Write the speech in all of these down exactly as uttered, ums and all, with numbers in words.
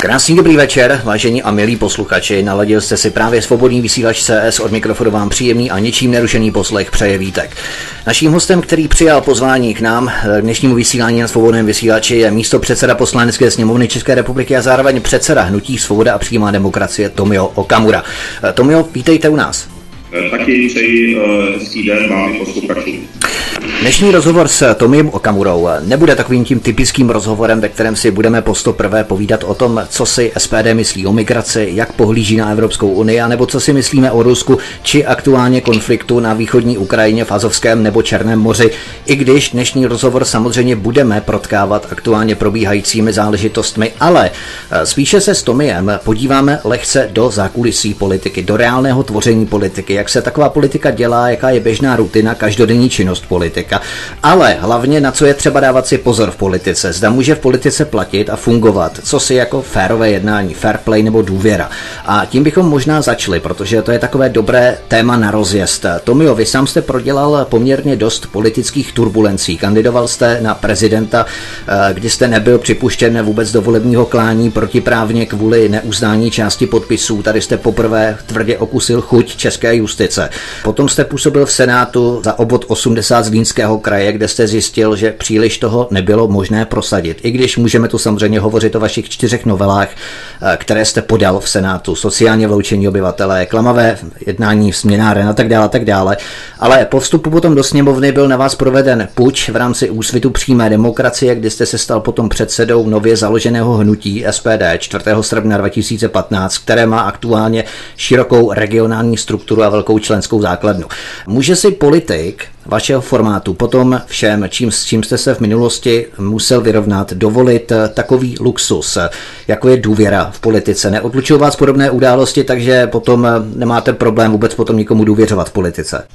Krásný dobrý večer, vážení a milí posluchači. Naladil jste si právě svobodný vysílač C S, od mikrofonu vám příjemný a ničím nerušený poslech přeje Vítek. Naším hostem, který přijal pozvání k nám k dnešnímu vysílání na svobodném vysílači, je místopředseda Poslanecké sněmovny České republiky a zároveň předseda Hnutí Svoboda a přímá demokracie Tomio Okamura. Tomio, vítejte u nás. Taky přeji hezký den vám i posluchačům. Dnešní rozhovor s Tomiem Okamurou nebude takovým tím typickým rozhovorem, ve kterém si budeme postoprvé povídat o tom, co si S P D myslí o migraci, jak pohlíží na Evropskou unii, anebo co si myslíme o Rusku, či aktuálně konfliktu na východní Ukrajině, v Azovském nebo Černém moři, i když dnešní rozhovor samozřejmě budeme protkávat aktuálně probíhajícími záležitostmi, ale spíše se s Tomiem podíváme lehce do zákulisí politiky, do reálného tvoření politiky, jak se taková politika dělá, jaká je běžná rutina, každodenní činnost politika, ale hlavně na co je třeba dávat si pozor v politice. Zda může v politice platit a fungovat, co si jako férové jednání, fair play nebo důvěra. A tím bychom možná začali, protože to je takové dobré téma na rozjezd. Tomio, vy sám jste prodělal poměrně dost politických turbulencí. Kandidoval jste na prezidenta, kdy jste nebyl připuštěn vůbec do volebního klání protiprávně kvůli neuznání části podpisů. Tady jste poprvé tvrdě okusil chuť české justice. Potom jste působil v Senátu za obvod osmdesát Zlínského kraje, kde jste zjistil, že příliš toho nebylo možné prosadit. I když můžeme tu samozřejmě hovořit o vašich čtyřech novelách, které jste podal v Senátu, sociálně vyloučení obyvatelé, klamavé jednání směnáren a tak dále, a tak dále. Ale po vstupu potom do sněmovny byl na vás proveden puč v rámci Úsvitu přímé demokracie, kdy jste se stal potom předsedou nově založeného hnutí S P D čtvrtého srpna dva tisíce patnáct, které má aktuálně širokou regionální strukturu a velkou členskou základnu. Může si politik vašeho formátu potom všem, čím, s čím jste se v minulosti musel vyrovnat, dovolit takový luxus, jako je důvěra v politice? Neodlučují vás podobné události, takže potom nemáte problém vůbec potom nikomu důvěřovat v politice?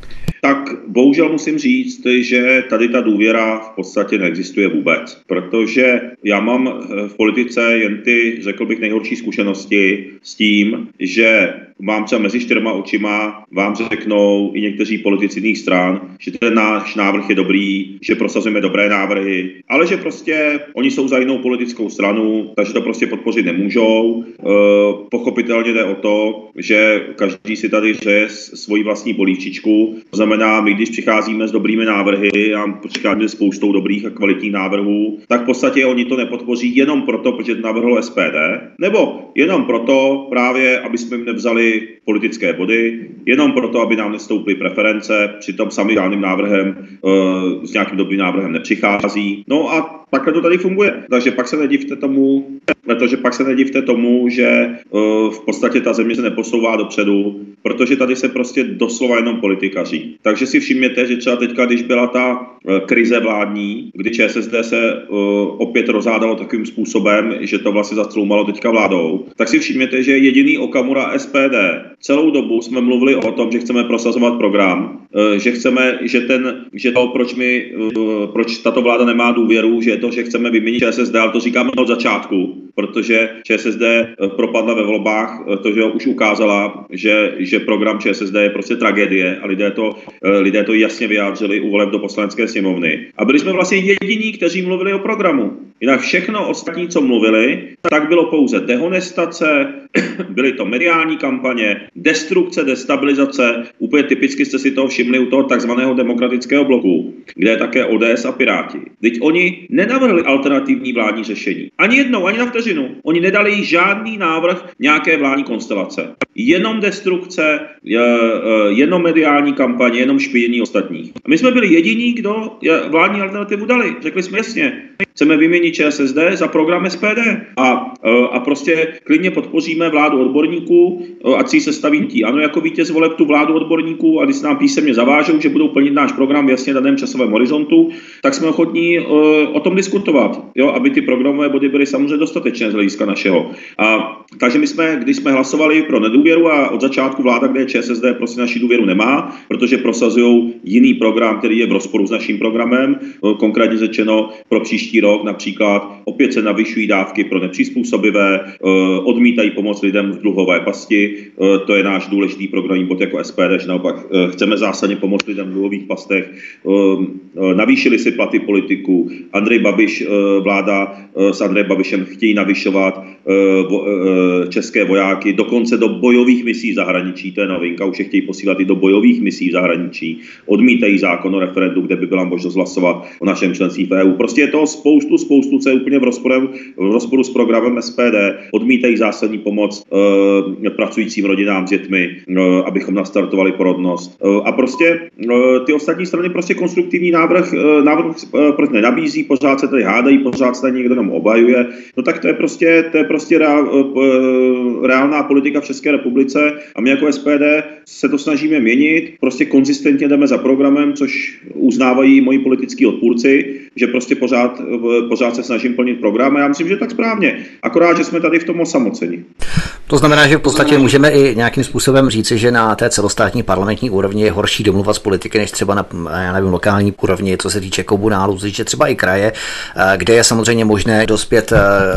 Tak bohužel musím říct, že tady ta důvěra v podstatě neexistuje vůbec, protože já mám v politice jen ty, řekl bych, nejhorší zkušenosti s tím, že vám třeba mezi čtyřma očima vám řeknou i někteří politici jiných stran, že ten náš návrh je dobrý, že prosazujeme dobré návrhy, ale že prostě oni jsou za jinou politickou stranu, takže to prostě podpořit nemůžou. E, pochopitelně jde o to, že každý si tady hřeje svoji vlastní polívčičku. To znamená, my když přicházíme s dobrými návrhy a přicházíme s spoustou dobrých a kvalitních návrhů, tak v podstatě oni to nepodpoří jenom proto, protože to navrhlo S P D, nebo jenom proto právě, aby jsme jim nevzali politické body, jenom proto, aby nám nestoupily preference, přitom sami žádným návrhem, s nějakým dobrým návrhem nepřichází. No a takhle to tady funguje. Takže pak se nedivte tomu, protože pak se nedivte tomu, že v podstatě ta země se neposouvá dopředu, protože tady se prostě doslova jenom politikaří. Takže si všimněte, že třeba teďka, když byla ta krize vládní, kdy ČSSD se opět rozhádalo takovým způsobem, že to vlastně zastloumalo teďka vládou, tak si všimněte, že jediný Okamura S P D. Celou dobu jsme mluvili o tom, že chceme prosazovat program, že chceme, že ten, že to, proč my, proč tato vláda nemá důvěru, že je to, že chceme vyměnit ČSSD, ale to říkáme od začátku, protože ČSSD propadla ve volbách, to, že už ukázala, že, že program ČSSD je prostě tragédie a lidé to, lidé to jasně vyjádřili u voleb do Poslanecké sněmovny. A byli jsme vlastně jediní, kteří mluvili o programu. Jinak všechno ostatní, co mluvili, tak bylo pouze dehonestace, byly to mediální kampaně, destrukce, destabilizace. Úplně typicky jste si toho všimli u toho takzvaného demokratického bloku, kde je také O D S a Piráti. Teď oni nenavrhli alternativní vládní řešení. Ani jednou, ani na vteřinu. Oni nedali žádný návrh nějaké vládní konstelace. Jenom destrukce, jenom mediální kampaně, jenom špínění ostatních. A my jsme byli jediní, kdo vládní alternativu dali. Řekli jsme jasně, chceme vyměnit ČSSD za program S P D a, a prostě klidně podpoříme vládu odborníků, ať si sestaví hnutí ANO jako vítěz voleb tu vládu odborníků, a když se nám písemně zavážou, že budou plnit náš program v jasně daném časovém horizontu, tak jsme ochotní uh, o tom diskutovat, jo, aby ty programové body byly samozřejmě dostatečné z hlediska našeho. A takže my jsme, když jsme hlasovali pro nedůvěru a od začátku vláda, kde je ČSSD, prostě naši důvěru nemá, protože prosazují jiný program, který je v rozporu s naším programem, konkrétně řečeno pro příští rok například opět se navyšují dávky pro nepřizpůsobivé, odmítají pomoc lidem v dluhové pasti, to je náš důležitý programový bod jako S P D, že naopak chceme zásadně pomoct lidem v dluhových pastech, navýšili si platy politiků, Andrej Babiš, vláda s Andrejem Babišem chtějí navyšovat české vojáky, dokonce do bojových misí v zahraničí, to je novinka, už je chtějí posílat i do bojových misí v zahraničí, odmítají zákon o referendu, kde by byla možnost hlasovat o našem členství v E U. Prostě je toho spoustu, spoustu, co je úplně v rozporu, v rozporu s programem S P D, odmítají zásadní pomoc e, pracujícím rodinám s dětmi, e, abychom nastartovali porodnost. E, a prostě e, ty ostatní strany prostě konstruktivní návrh, e, návrh e, proč nenabízí, pořád se tady hádají, pořád se tady někdo nám obhajuje. No tak to je prostě, to je prostě reál, e, reálná politika v České republice a my jako S P D se to snažíme měnit, prostě konzistentně jdeme za programem, což uznávají moji politický odpůrci, že prostě pořád, pořád se snažím plnit program a já myslím, že tak správně. Akorát, že jsme tady v tom osamoceni. To znamená, že v podstatě můžeme i nějakým způsobem říci, že na té celostátní parlamentní úrovni je horší domluva z politiky, než třeba na, já nevím, lokální úrovni, co se týče komunálu, co se týče třeba i kraje, kde je samozřejmě možné dospět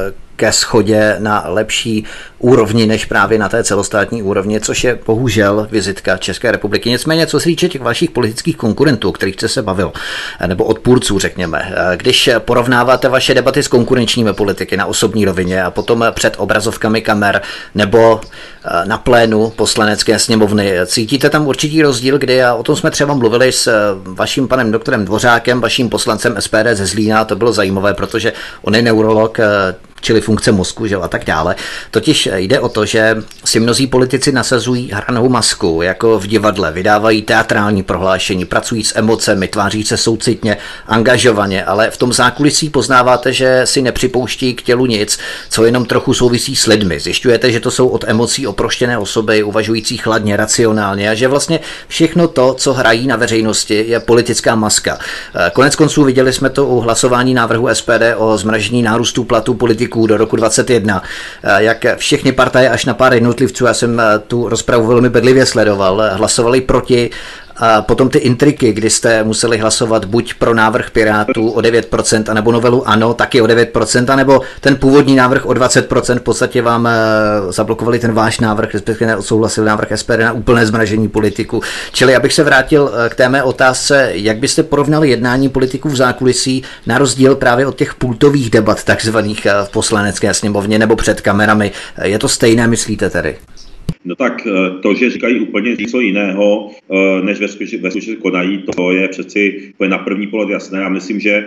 ke shodě na lepší úrovni než právě na té celostátní úrovni, což je bohužel vizitka České republiky. Nicméně, co se týče těch vašich politických konkurentů, o kterých jste se bavil, nebo odpůrců, řekněme, když porovnáváte vaše debaty s konkurenčními politiky na osobní rovině a potom před obrazovkami kamer nebo na plénu Poslanecké sněmovny, cítíte tam určitý rozdíl, kdy, a o tom jsme třeba mluvili s vaším panem doktorem Dvořákem, vaším poslancem S P D ze Zlína, to bylo zajímavé, protože on je neurolog, čili funkce mozku, že a tak dále. Totiž jde o to, že si mnozí politici nasazují hranou masku, jako v divadle, vydávají teatrální prohlášení, pracují s emocemi, tváří se soucitně, angažovaně, ale v tom zákulisí poznáváte, že si nepřipouští k tělu nic, co jenom trochu souvisí s lidmi. Zjišťujete, že to jsou od emocí oproštěné osoby, uvažující chladně, racionálně a že vlastně všechno to, co hrají na veřejnosti, je politická maska. Konec konců viděli jsme to u hlasování návrhu S P D o zmražení nárůstu platů politiků do roku dvacet jedna, jak všechny partaje až na pár jednotlivců, já jsem tu rozpravu velmi bedlivě sledoval, hlasovali proti. A potom ty intriky, kdy jste museli hlasovat buď pro návrh Pirátů o devět procent, anebo novelu ANO taky o devět procent, anebo ten původní návrh o dvacet procent, v podstatě vám zablokovali ten váš návrh, respektive odsouhlasili návrh S P D na úplné zmražení politiků. Čili abych se vrátil k té mé otázce, jak byste porovnali jednání politiků v zákulisí na rozdíl právě od těch pultových debat takzvaných v Poslanecké sněmovně nebo před kamerami. Je to stejné, myslíte tedy? No tak to, že říkají úplně něco jiného, než ve skutečnosti konají, to je přeci to je na první pohled jasné. Já myslím, že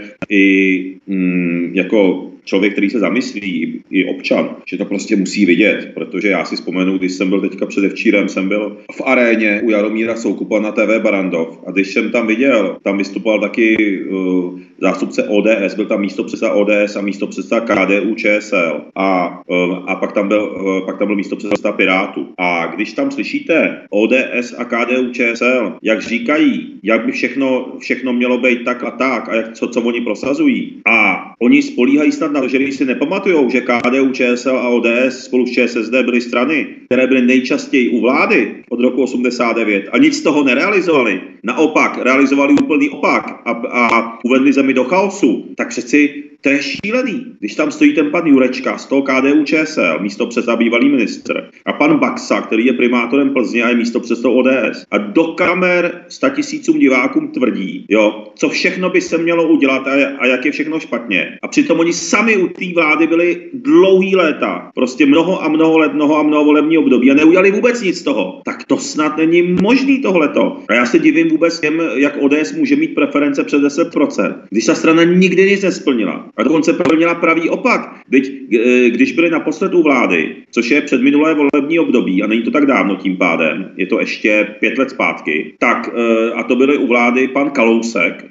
i mm, jako člověk, který se zamyslí, i občan, že to prostě musí vidět, protože já si vzpomenu, když jsem byl teďka předevčírem, jsem byl v aréně u Jaromíra Soukupa na T V Barrandov a když jsem tam viděl, tam vystupoval taky uh, zástupce O D S, byl tam místopředseda O D S a místopředseda K D U Č S L a, uh, a pak tam byl, uh, pak tam byl místopředseda Pirátů. A když tam slyšíte O D S a K D U Č S L, jak říkají, jak by všechno, všechno mělo být tak a tak a jak, co, co oni prosazují a oni spolíhají snad na to, že když si nepamatujou, že K D U Č S L a O D S spolu s Č S S D byly strany, které byly nejčastěji u vlády od roku osmdesát devět a nic z toho nerealizovali, naopak realizovali úplný opak a, a uvedli zemi do chaosu, tak přeci to je šílený. Když tam stojí ten pan Jurečka z toho K D U Č S L, místo předseda bývalý ministr, a pan Baxa, který je primátorem Plzně a je místo předsedou O D S, a do kamer statisícům divákům tvrdí, jo, co všechno by se mělo udělat a, a jak je všechno špatně. A přitom oni sami u té vlády byli dlouhý léta, prostě mnoho a mnoho let, mnoho a mnoho volební období a neudělali vůbec nic z toho. Tak to snad není možný tohleto. A já se divím vůbec těm, jak O D S může mít preference přes deset procent, když ta strana nikdy nic nesplnila. A dokonce plnila pravý opak. Teď, když byli naposled u vlády, což je předminulé volební období, a není to tak dávno tím pádem, je to ještě pět let zpátky, tak, a to byli u vlády pan Kalousek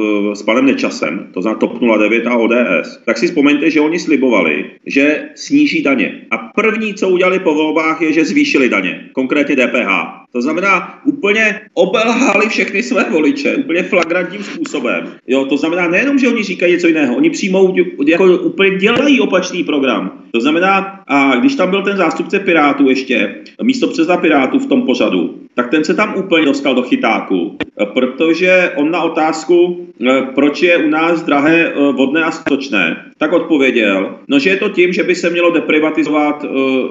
s panem Nečasem, to znamená TOP nula devět a O D S, tak si vzpomeňte, že oni slibovali, že sníží daně. A první, co udělali po volbách, je, že zvýšili daně, konkrétně D P H. To znamená, úplně obelhali všechny své voliče, úplně flagrantním způsobem. Jo, to znamená nejenom, že oni říkají něco jiného, oni přímo jako úplně dělají opačný program. To znamená, a když tam byl ten zástupce Pirátů ještě, místo předseda Pirátů v tom pořadu, tak ten se tam úplně dostal do chytáku. protože on na otázku, proč je u nás drahé vodné a stočné, tak odpověděl, no, že je to tím, že by se mělo deprivatizovat,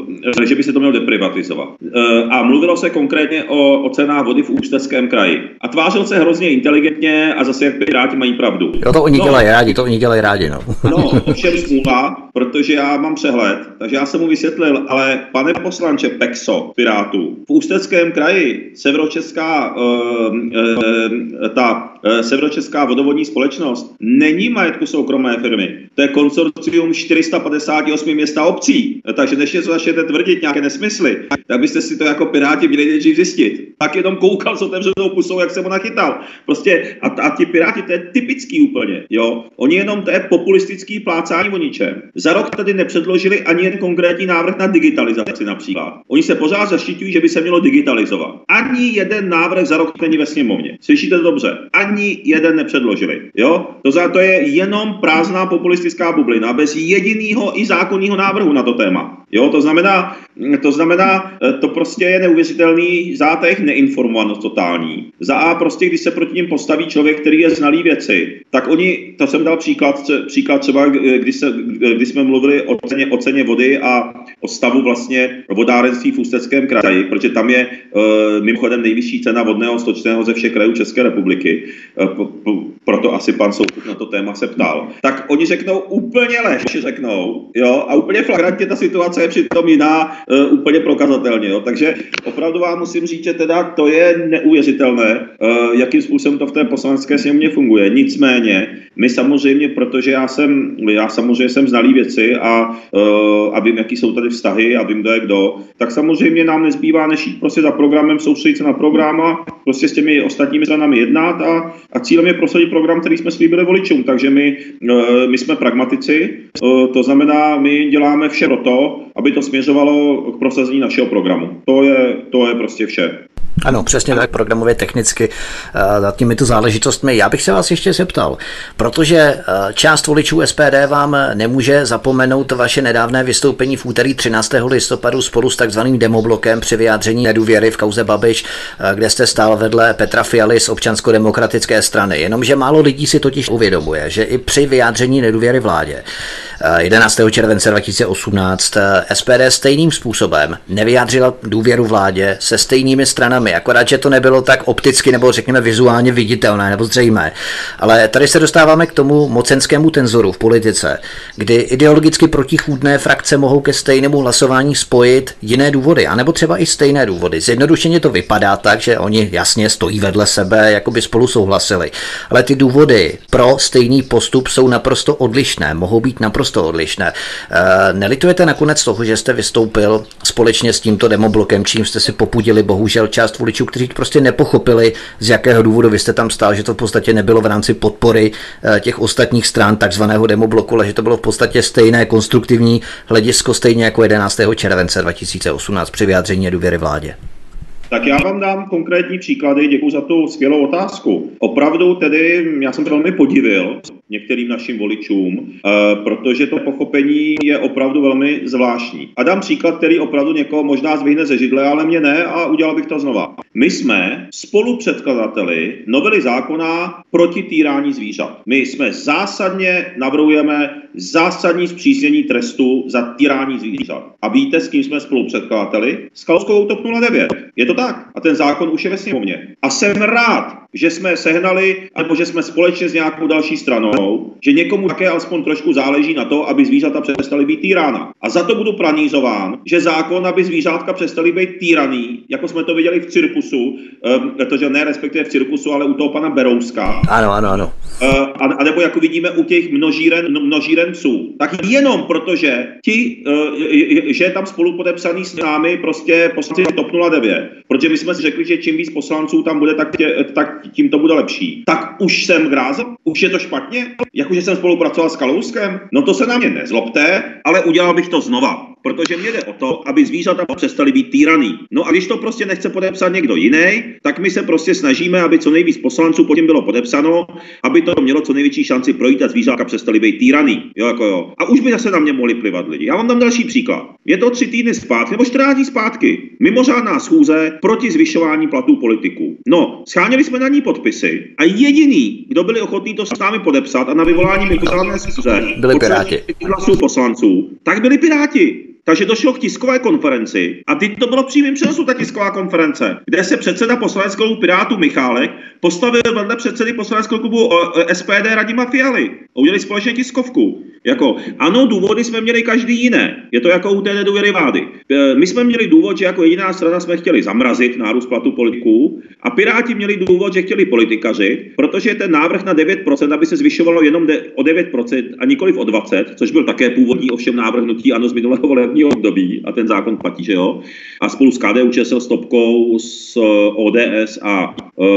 že by se to mělo deprivatizovat. A mluvilo se konkrétně o, o cenách vody v Ústeckém kraji. A tvářil se hrozně inteligentně a zase jak Piráti mají pravdu. Jo, to oni no, dělají rádi, to oni dělají rádi, no. No, ovšem smůla, protože já mám přehled, takže já jsem mu vysvětlil, ale pane poslanče Pexo, Pirátů, v Ústeckém kraji severočeská, uh, uh, ta uh, severočeská vodovodní společnost není majetku soukromé firmy. To je konsorcium čtyři sta padesát osm měst a obcí. Takže než něco začnete tvrdit, nějaké nesmysly, tak byste si to jako Piráti měli nejdřív zjistit. Tak jenom koukal s otevřenou pusou, jak jsem ho nachytal. Prostě a, a ti Piráti, to je typický úplně, jo. Oni jenom, to je populistický plácání o ničem. Za rok tady nepředložili ani jeden konkrétní návrh na digitalizaci například. Oni se pořád zaštiťují, že by se mělo digitalizovat. Ani jeden návrh za rok není ve sněmovně. Slyšíte to dobře? Ani jeden nepředložili, jo. To za to je jenom prázdná populistická bublina bez jediného i zákonného návrhu na to téma. Jo, to znamená, to znamená, to prostě je neuvěřitelný záteh, neinformovanost totální. Za A prostě, když se proti nim postaví člověk, který je znalý věci, tak oni, to jsem dal příklad, příklad třeba, když, se, když jsme mluvili o ceně, o ceně vody a o stavu vlastně vodárenství v Ústeckém kraji, protože tam je uh, mimochodem nejvyšší cena vodného stočného ze všech krajů České republiky, uh, proto asi pan Soukup na to téma se ptal. Tak oni řeknou úplně lež, řeknou, jo, a úplně flagrantně ta situace je přitom jiná, uh, úplně prokazatelně, jo. Takže opravdu vám musím říct, že teda to je neuvěřitelné, uh, jakým způsobem to v té poslanecké sněmovně funguje. Nicméně, my samozřejmě, protože já jsem, já samozřejmě jsem znalý věci a, uh, a vím, jaký jsou tady vztahy a vím, kdo je kdo, tak samozřejmě nám nezbývá, než jít prostě za programem, soustředit se na program a prostě s těmi ostatními stranami jednat a, a cílem je prosadit program, který jsme slíbili voličům. Takže my, uh, my jsme pragmatici, uh, to znamená, my děláme vše pro to, aby to směřovalo k prosazení našeho programu. To je, to je prostě vše. Ano, přesně tak, programově technicky nad těmito záležitostmi. Já bych se vás ještě zeptal, protože část voličů S P D vám nemůže zapomenout vaše nedávné vystoupení v úterý třináctého listopadu spolu s takzvaným demoblokem při vyjádření nedůvěry v kauze Babiš, kde jste stál vedle Petra Fialy z Občansko-demokratické strany. Jenomže málo lidí si totiž uvědomuje, že i při vyjádření nedůvěry vládě jedenáctého července dva tisíce osmnáct S P D stejným způsobem nevyjádřila důvěru vládě se stejnými stranami, akorát, že to nebylo tak opticky nebo řekněme vizuálně viditelné nebo zřejmé. Ale tady se dostáváme k tomu mocenskému tenzoru v politice, kdy ideologicky protichůdné frakce mohou ke stejnému hlasování spojit jiné důvody, anebo třeba i stejné důvody. Zjednodušeně to vypadá tak, že oni jasně stojí vedle sebe, jako by spolu souhlasili. Ale ty důvody pro stejný postup jsou naprosto odlišné, mohou být naprosto odlišné. E, nelitujete nakonec toho, že jste vystoupil společně s tímto demoblokem, čím jste si popudili bohužel část voličů, kteří prostě nepochopili, z jakého důvodu vy jste tam stál, že to v podstatě nebylo v rámci podpory těch ostatních stran takzvaného demobloku, ale že to bylo v podstatě stejné konstruktivní hledisko, stejně jako jedenáctého července dva tisíce osmnáct při vyjádření nedůvěry vládě. Tak já vám dám konkrétní příklady, děkuji za tu skvělou otázku. Opravdu tedy, já jsem to velmi podivil některým našim voličům, protože to pochopení je opravdu velmi zvláštní. A dám příklad, který opravdu někoho možná zvihne ze židle, ale mě ne a udělal bych to znova. My jsme spolupředkladateli novely zákona proti týrání zvířat. My jsme zásadně navrhujeme zásadní zpřísnění trestu za týrání zvířat. A víte, s kým jsme spolupředkladateli? S Kalouskovou TOP nula devět. Je to tak. A ten zákon už je ve sněmovně. A jsem rád, že jsme sehnali, nebo že jsme společně s nějakou další stranou, že někomu také alespoň trošku záleží na to, aby zvířata přestaly být týrána. A za to budu pranířován, že zákon, aby zvířátka přestaly být týraný, jako jsme to viděli v cirkusu, protože ne respektive v cirkusu, ale u toho pana Berouska. Ano, ano, ano. A, a nebo jako vidíme u těch množíren, množíren psů. Tak jenom protože ti, že je tam spolu podepsaný s námi prostě poslanci TOP nula devět, protože my jsme si řekli, že čím víc poslanců tam bude, tak, tě, tak tím to bude lepší. Tak už jsem grázl? Už je to špatně? Jakože jsem spolupracoval s Kalouskem? No to se na mě nezlobte, ale udělal bych to znova. protože mě jde o to, aby zvířata přestali být týraný. No a když to prostě nechce podepsat někdo jiný, tak my se prostě snažíme, aby co nejvíc poslanců pod tím bylo podepsáno, aby to mělo co největší šanci projít a zvířátka přestali být týraný. Jo, jako jo. A už by zase na mě mohli plivat lidi. Já vám dám další příklad. Je to tři týdny zpátky nebo čtrnáct dní zpátky. Mimořádná schůze proti zvyšování platů politiků. No, scháněli jsme na ní podpisy a jediný, kdo byli ochotní to s námi podepsat a na vyvolání mimořádné schůze byli Piráti. Hlasů poslanců, tak byli Piráti. Takže došlo k tiskové konferenci a teď to bylo v přímém přenosu ta tisková konference, kde se předseda poslaneckého klubu Pirátů Michálek postavil vedle předsedy poslaneckého klubu S P D Radima Fialy a udělali společně tiskovku. Jako, ano, důvody jsme měli každý jiné. Je to jako u té nedůvěry vlády. My jsme měli důvod, že jako jediná strana jsme chtěli zamrazit nárůst platů politiků a Piráti měli důvod, že chtěli politikařit, protože ten návrh na devět procent, aby se zvyšovalo jenom o devět procent a nikoliv o dvacet procent, což byl také původní ovšem návrh hnutí ANO z minulého volebního období a ten zákon platí, že jo. A spolu s K D U Č S L, s Topkou, s O D S a,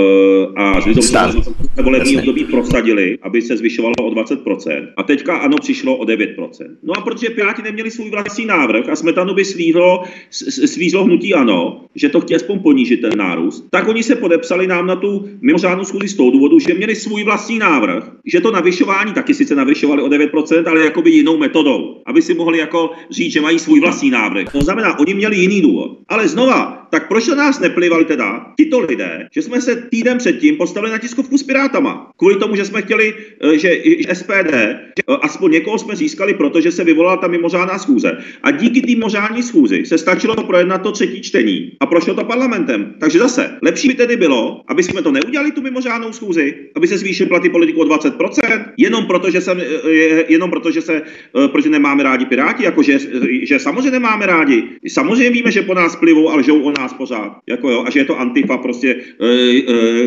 a s Lidovou volební období prosadili, aby se zvyšovalo o dvacet procent. A teďka ANO přišlo o devět procent. No a protože Piráti neměli svůj vlastní návrh a Smetanu by svízlo, svízlo hnutí ANO, že to chtějí aspoň ponížit ten nárůst, tak oni se podepsali nám na tu mimořádnou schůzi z toho důvodu, že měli svůj vlastní návrh, že to navyšování taky sice navyšovali o devět procent, ale jakoby jinou metodou, aby si mohli jako říct, že mají svůj vlastní návrh. To znamená, oni měli jiný důvod. Ale znova, tak proč na nás neplivali teda tito lidé, že jsme se týden předtím postavili na tiskovku s Pirátama? Kvůli tomu, že jsme chtěli, že S P D, že aspoň někoho jsme získali, protože se vyvolala ta mimořádná schůze. A díky té mimořádné schůzi se stačilo projednat to třetí čtení a prošlo to parlamentem. Takže zase, lepší by tedy bylo, aby jsme to neudělali, tu mimořádnou schůzi, aby se zvýšily platy politiků o dvacet procent, jenom protože se, jenom protože se, protože nemáme rádi Piráti, jakože, že samozřejmě nemáme rádi. Samozřejmě víme, že po nás plivou a lžou o nás pořád. Jako jo, a že je to Antifa prostě, e, e,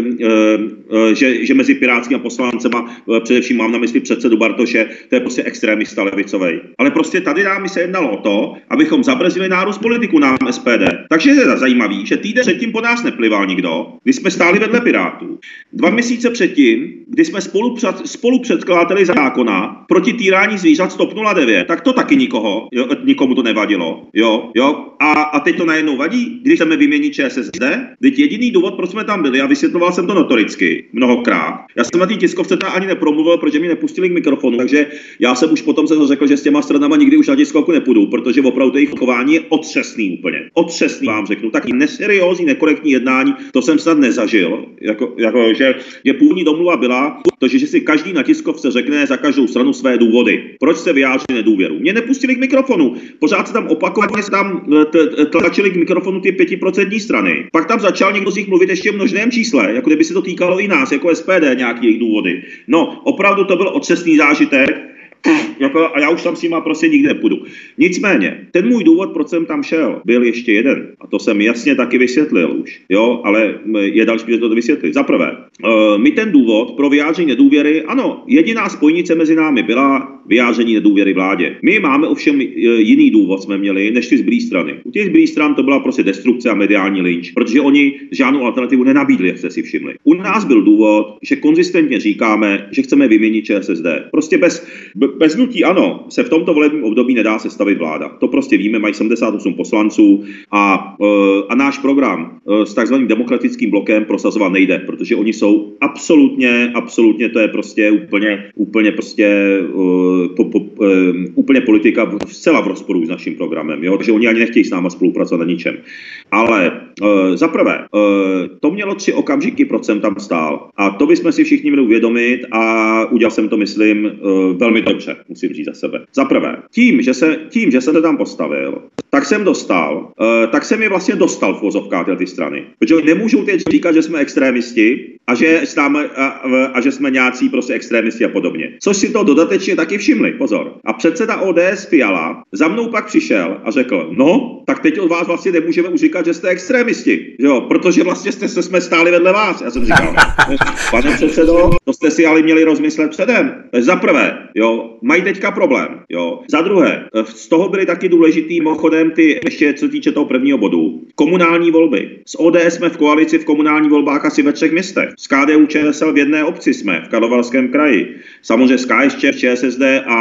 e, že, že mezi pirátskými poslancema, e, především mám na mysli předsedu Bartoše, to je prostě extrémista levicovej. Ale prostě tady nám se jednalo o to, abychom zabrzdili nárůst politiků nám S P D. Takže je zajímavý, že týden předtím po nás neplival nikdo, když jsme stáli vedle Pirátů. Dva měsíce předtím, kdy jsme spolu, spolu předkladateli zákona proti týrání zvířat stop nula devět, tak to taky nikoho, jo, nikomu to nevadilo. Jo, jo. A, a teď to najednou vadí, když chceme vyměnit Č S S D. Teď jediný důvod, proč jsme tam byli, a vysvětloval jsem to notoricky mnohokrát. Já jsem na té tiskovce tam ani nepromluvil, protože mi nepustili k mikrofonu, takže já jsem už potom se řekl, že s těma stranama nikdy už na tiskovku nepůjdu, protože opravdu jejich chování je otřesný úplně. Otřesný vám řeknu. Taky neseriózní, nekorektní jednání, to jsem snad nezažil. Jako, jako že, že původní domluva byla, to, že si každý na tiskovce řekne za každou stranu své důvody. Proč se vyjádří nedůvěru? Mě nepustili k mikrofonu. Pořád se tam opakovaně tam tlačili k mikrofonu ty pětiprocentní strany. Pak tam začal někdo z nich mluvit ještě v množném čísle, jako kdyby se to týkalo i nás, jako S P D, nějaký jejich důvody. No, opravdu to byl otřesný zážitek. Jako, a já už tam s nima prostě nikdy nepůjdu. Nicméně, ten můj důvod, proč jsem tam šel, byl ještě jeden. A to jsem jasně taky vysvětlil už. Jo, ale je další, že to vysvětlit. Za prvé, uh, my ten důvod pro vyjádření nedůvěry, ano, jediná spojnice mezi námi byla vyjádření nedůvěry vládě. My máme ovšem jiný důvod, jsme měli, než ty zbylý strany. U těch zbylých stran to byla prostě destrukce a mediální lynč, protože oni žádnou alternativu nenabídli, jak jste si všimli. U nás byl důvod, že konzistentně říkáme, že chceme vyměnit Č S S D. Prostě bez, bez hnutí ANO se v tomto volebním období nedá sestavit vláda. To prostě víme, mají sedmdesát osm poslanců a, a náš program s takzvaným demokratickým blokem prosazovat nejde, protože oni jsou absolutně, absolutně, to je prostě úplně, úplně prostě Po, po, um, úplně politika zcela v rozporu s naším programem, jo? Takže oni ani nechtějí s náma spolupracovat na ničem. Ale uh, za prvé, uh, to mělo tři okamžiky, proč jsem tam stál. A to bychom si všichni měli uvědomit a udělal jsem to, myslím, uh, velmi dobře, musím říct za sebe. Za prvé, tím, že se, tím, že jsem se tam postavil, tak jsem dostal, uh, tak jsem je vlastně dostal v vozovkách ty strany. Protože oni nemůžou teď říkat, že jsme extrémisti a že, stáme, a, a že jsme nějací prostě extrémisti a podobně. Což si to dodatečně taky všimli, pozor. A předseda O D S Fiala za mnou pak přišel a řekl, no, tak teď od vás vlastně nemůžeme už říkat, že jste extrémisti, jo, protože vlastně jste, se jsme stáli vedle vás. Já jsem říkal, pane předsedo, to jste si ale měli rozmyslet předem. To je za prvé, jo, mají teďka problém, jo. Za druhé, z toho byly taky důležitý mimochodem mimochodem ty, ještě co týče toho prvního bodu, komunální volby. S O D S jsme v koalici v komunální volbách asi ve třech městech. S K D U Č S L v jedné obci jsme, v Karlovarském kraji. Samozřejmě s K S Č, Č S S D a,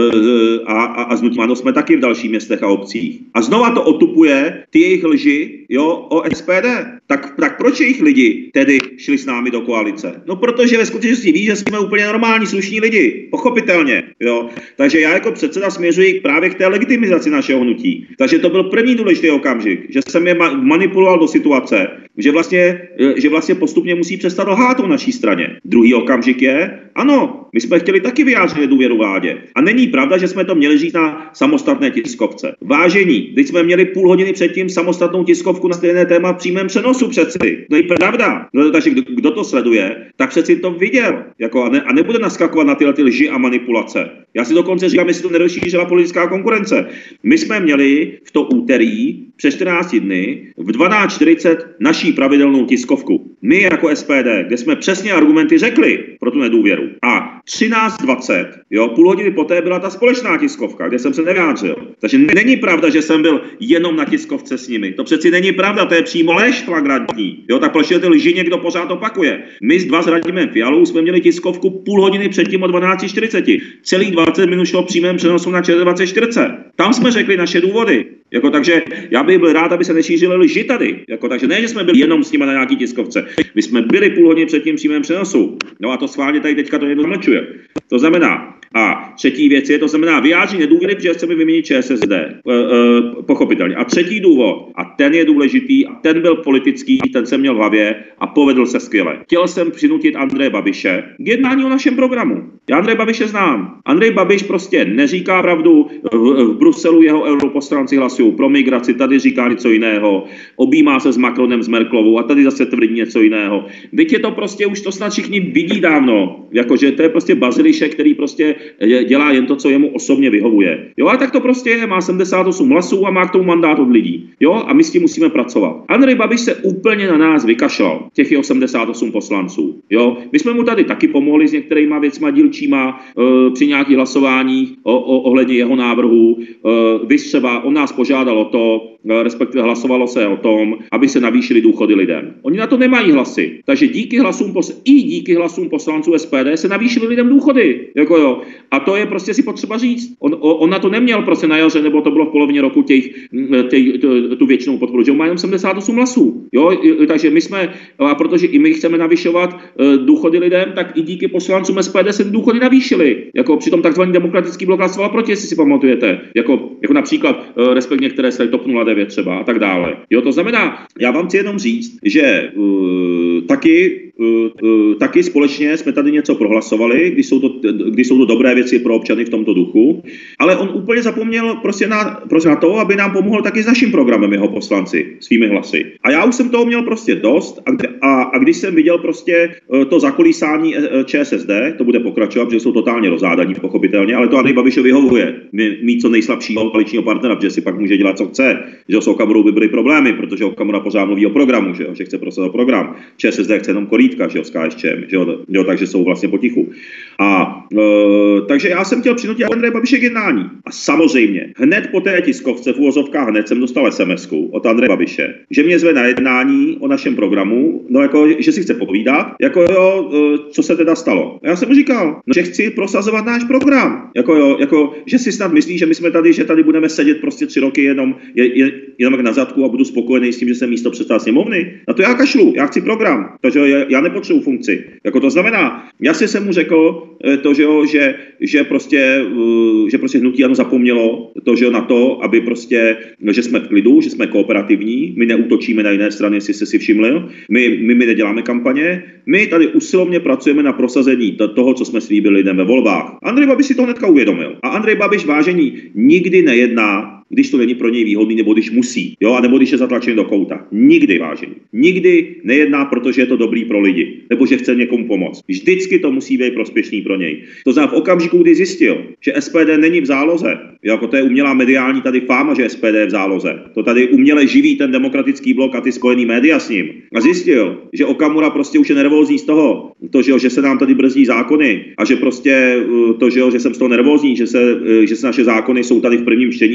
a, a, a s hnutím ANO jsme taky v dalších městech a obcích. A znova to otupuje ty jejich lži, jo, o S P D. Tak, tak proč jejich lidi tedy šli s námi do koalice? No protože ve skutečnosti ví, že jsme úplně normální, slušní lidi. Pochopitelně, jo. Takže já jako předseda směřuji právě k té legitimizaci našeho hnutí. Takže to byl první důležitý okamžik, že jsem je manipuloval do situace, že vlastně, že vlastně postupně musí přestat lhát o naší straně. Druhý okamžik je, ano, my jsme chtěli taky vyjádřit důvěru vládě. A není pravda, že jsme to měli říct na samostatné tiskovce. Vážení, když jsme měli půl hodiny předtím samostatnou tiskovku na stejné téma v přímém přenosu přeci. To je pravda. No, takže kdo, kdo to sleduje, tak přeci to viděl. Jako, a, ne, a nebude naskakovat na tyhle ty lži a manipulace. Já si dokonce říkám, jestli to nerozšířila politická konkurence. My jsme měli v to úterý přes čtrnáct dny v dvanáct čtyřicet naší pravidelnou tiskovku. My jako S P D, kde jsme přesně argumenty řekli pro tu nedůvěru. A třináct dvacet, jo, půl hodiny poté byla ta společná tiskovka, kde jsem se nevyjádřil. Takže není pravda, že jsem byl jenom na tiskovce s nimi. To přeci není pravda, to je přímo lež flagrantní. Jo, tak proč ty lži někdo pořád opakuje? My s dva s Radimem Fialou jsme měli tiskovku půl hodiny předtím o dvanáct čtyřicet. Celých dvacet minut šlo v přímém přenosu na ČT dvacet čtyřicet. Tam jsme řekli naše důvody. Jako, takže já bych byl rád, aby se nešířily lži tady. Jako, takže ne, že jsme byli jenom s nimi na nějaký tiskovce. My jsme byli půl hodiny před tím přímém přenosu. No a to schválně tady teďka to někdo zamlčuje. To znamená, a třetí věc je, to znamená vyjádření nedůvěry, protože chceme vyměnit Č S S D. E, e, pochopitelně. A třetí důvod, a ten je důležitý, a ten byl politický, ten jsem měl v hlavě a povedl se skvěle. Chtěl jsem přinutit Andreje Babiše k jednání o našem programu. Já Andreje Babiše znám. Andrej Babiš prostě neříká pravdu, v, v Bruselu jeho europoslanci hlasují pro migraci, tady říká něco jiného, objímá se s Macronem, s Merklovou a tady zase tvrdí něco jiného. Teď je to prostě, už to snad všichni vidí dávno, jakože to je prostě bazilišek, který prostě dělá jen to, co jemu osobně vyhovuje. Jo, a tak to prostě je, má sedmdesát osm hlasů a má k tomu mandát od lidí. Jo, a my s tím musíme pracovat. Andrej Babiš se úplně na nás vykašlal, těch je osmdesát osm poslanců. Jo, my jsme mu tady taky pomohli s některýma věcma dílčíma e, při nějakých hlasováních o, o, ohledně jeho návrhu. E, vy třeba, on nás požádal o to, respektive hlasovalo se o tom, aby se navýšily důchody lidem. Oni na to nemají hlasy. Takže díky hlasům pos- i díky hlasům poslanců S P D se navýšily lidem důchody. Jako jo. A to je prostě si potřeba říct. On, on na to neměl prostě na jaře, nebo to bylo v polovině roku těch, těch, tu většinou podporu, že on má jenom sedmdesát osm hlasů. Jo? Takže my jsme, a protože i my chceme navyšovat důchody lidem, tak i díky poslancům S P D se důchody navýšily. Jako přitom takzvaný demokratický blok hlasoval proti, jestli si pamatujete. Jako, jako například respekt některé se TOP nula devět třeba a tak dále. Jo, to znamená, já vám chci jenom říct, že uh, taky Uh, uh, taky společně jsme tady něco prohlasovali, když jsou, to, když jsou to dobré věci pro občany v tomto duchu, ale on úplně zapomněl prostě na, prostě na to, aby nám pomohl taky s naším programem jeho poslanci, svými hlasy. A já už jsem toho měl prostě dost a, a, a když jsem viděl prostě uh, to zakolísání uh, Č S S D, to bude pokračovat, protože jsou totálně rozhádaní, pochopitelně, ale to Andrej Babišovi vyhovuje mít co nejslabšího koaličního partnera, protože si pak může dělat, co chce, že s Okamurou by byly problémy, protože Okamura pořád mluví o programu, že, jo, že chce prosazovat program. Č S S D chce jenom kolít, že jo, s K S Č M, že jo, jo, takže jsou vlastně potichu. A e, takže já jsem chtěl přinutit Andreje Babiše k jednání. A samozřejmě, hned po té tiskovce v uvozovkách hned jsem dostal es em esku od Andreje Babiše, že mě zve na jednání o našem programu, no jako, že si chce povídat, jako jo, e, co se teda stalo. A já jsem mu říkal, no, že chci prosazovat náš program. Jako jo, jako, že si snad myslí, že my jsme tady, že tady budeme sedět prostě tři roky jenom, je, je, jenom na zadku a budu spokojený s tím, že jsem místo předseda sněmovny. Na to já kašlu, já chci program. Takže já nepotřebuji funkci. Jako to znamená, jasně jsem mu řekl to, že, jo, že, že, prostě, že prostě hnutí ANO zapomnělo to, že jo, na to, aby prostě, že jsme v klidu, že jsme kooperativní, my neútočíme na jiné strany, jestli jste si všiml, my, my, my neděláme kampaně, my tady usilovně pracujeme na prosazení toho, co jsme slíbili lidem ve volbách. Andrej Babiš si to hnedka uvědomil. A Andrej Babiš, vážení, nikdy nejedná, když to není pro něj výhodný, nebo když musí, jo, a nebo když je zatlačený do kouta. Nikdy, vážení. Nikdy nejedná, protože je to dobrý pro lidi, nebo že chce někomu pomoct. Vždycky to musí být prospěšný pro něj. To znamená v okamžiku, kdy zjistil, že S P D není v záloze, jako to je umělá mediální tady fáma, že S P D je v záloze. To tady uměle živí ten demokratický blok a ty spojený média s ním. A zjistil, že Okamura prostě už je nervózní z toho, to, že, jo, že se nám tady brzdí zákony a že prostě to, že, jo, že jsem z toho nervózní, že se, že se naše zákony jsou tady v prvním čtení, všechny zákony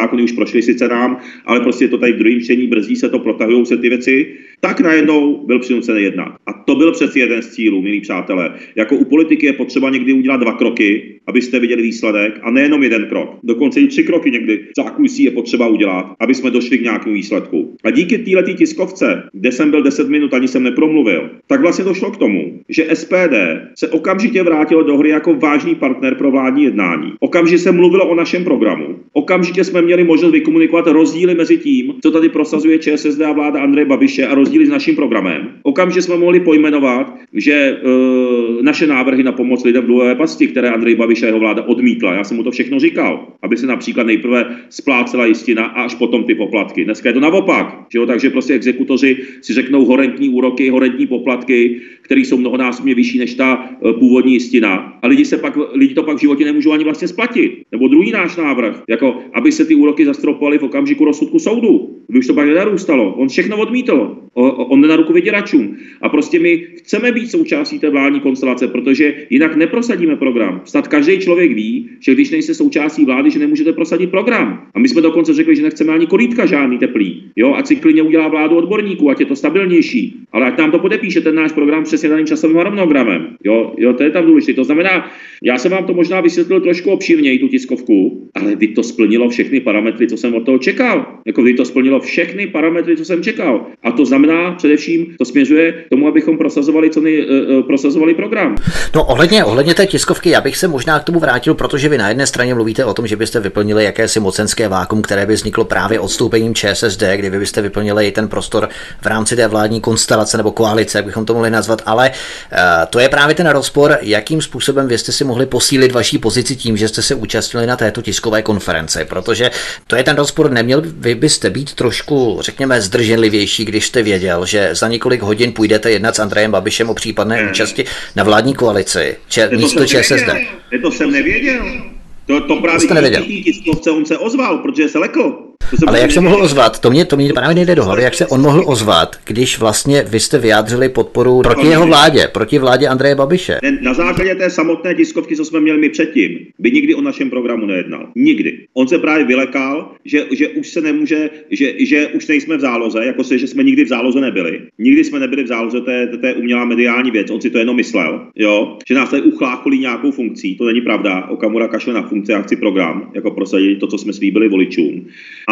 zákony už prošly sice nám, ale prostě to tady v druhém čtení brzdí se to, protahují se ty věci, tak najednou byl přinucen jednat. A to byl přeci jeden z cílů, milí přátelé. Jako u politiky je potřeba někdy udělat dva kroky, abyste viděli výsledek, a nejenom jeden krok. Dokonce i tři kroky někdy v zákulisí je potřeba udělat, aby jsme došli k nějakému výsledku. A díky této tiskovce, kde jsem byl deset minut, ani jsem nepromluvil, tak vlastně došlo k tomu, že S P D se okamžitě vrátilo do hry jako vážný partner pro vládní jednání. Okamžitě se mluvilo o našem programu. Okamžitě jsme měli možnost vykomunikovat rozdíly mezi tím, co tady prosazuje ČSSD a vláda Andreje Babiše, a rozdíly s naším programem. Okamžitě jsme mohli pojmenovat, že e, naše návrhy na pomoc lidem v dluhové pasti, které Andrej Babiš a jeho vláda odmítla. Já jsem mu to všechno říkal, aby se například nejprve splácela jistina a až potom ty poplatky. Dneska je to naopak, že jo? Takže prostě exekutoři si řeknou horentní úroky, horentní poplatky, které jsou mnohonásobně vyšší než ta e, původní jistina. A lidi, se pak, lidi to pak v životě nemůžou ani vlastně splatit. Nebo druhý náš návrh, jako aby se ty úroky zastropovaly v okamžiku rozsudku soudu. By už to pak nenarůstalo. On všechno odmítl. O, on jde na ruku vyděračům. A prostě my chceme být součástí té vládní konstelace, protože jinak neprosadíme program. Snad každý člověk ví, že když nejste součástí vlády, že nemůžete prosadit program. A my jsme dokonce řekli, že nechceme ani korýtka žádný teplý. Jo, ať si klidně udělá vládu odborníků, ať je to stabilnější. Ale ať nám to podepíše ten náš program přesně daným časovým harmonogramem. Jo, jo, to je tam důležité. To znamená, já jsem vám to možná vysvětlil trošku obšírněji, tu tiskovku, ale vy to splnilo všechny parametry, co jsem od toho čekal. Jako vy to splnilo všechny parametry, co jsem čekal. A to znamená především, to směřuje k tomu, abychom prosazovali co nej, uh, prosazovali program. No ohledně, ohledně té tiskovky, já bych se možná k tomu vrátil, protože vy na jedné straně mluvíte o tom, že byste vyplnili jakési mocenské vákuum, které by vzniklo právě odstoupením ČSSD, kdy vy byste vyplnili ten prostor v rámci té vládní konstelace nebo koalice, jak bychom to mohli nazvat, ale uh, to je právě ten rozpor, jakým způsobem vy jste si mohli posílit vaší pozici tím, že jste se účastnili na této tiskové konferenci, protože to je ten rozpor, neměl vy byste být trošku, řekněme, zdrženlivější, když jste věděl, že za několik hodin půjdete jednat s Andrejem Babišem o případné ne. účasti na vládní koalici, če, místo ČSSD. To jsem nevěděl. To, to právě díky tiskovce on se ozval, protože se lekl. Ale jak se mohl ozvat? To mě, to mě právě nejde do hlavy, jak se on mohl ozvat, když vlastně vy jste vyjádřili podporu proti jeho vládě, proti vládě Andreje Babiše. Na základě té samotné tiskovky, co jsme měli my předtím, by nikdy o našem programu nejednal. Nikdy. On se právě vylekal, že, že už se nemůže, že, že už nejsme v záloze, jako se, že jsme nikdy v záloze nebyli. Nikdy jsme nebyli v záloze, to je, to je umělá mediální věc, on si to jenom myslel, jo? Že nás tady uchlácholí nějakou funkcí, to není pravda. Okamura kašle na funkci, já chci program, jako prosadit to, co jsme slíbili voličům.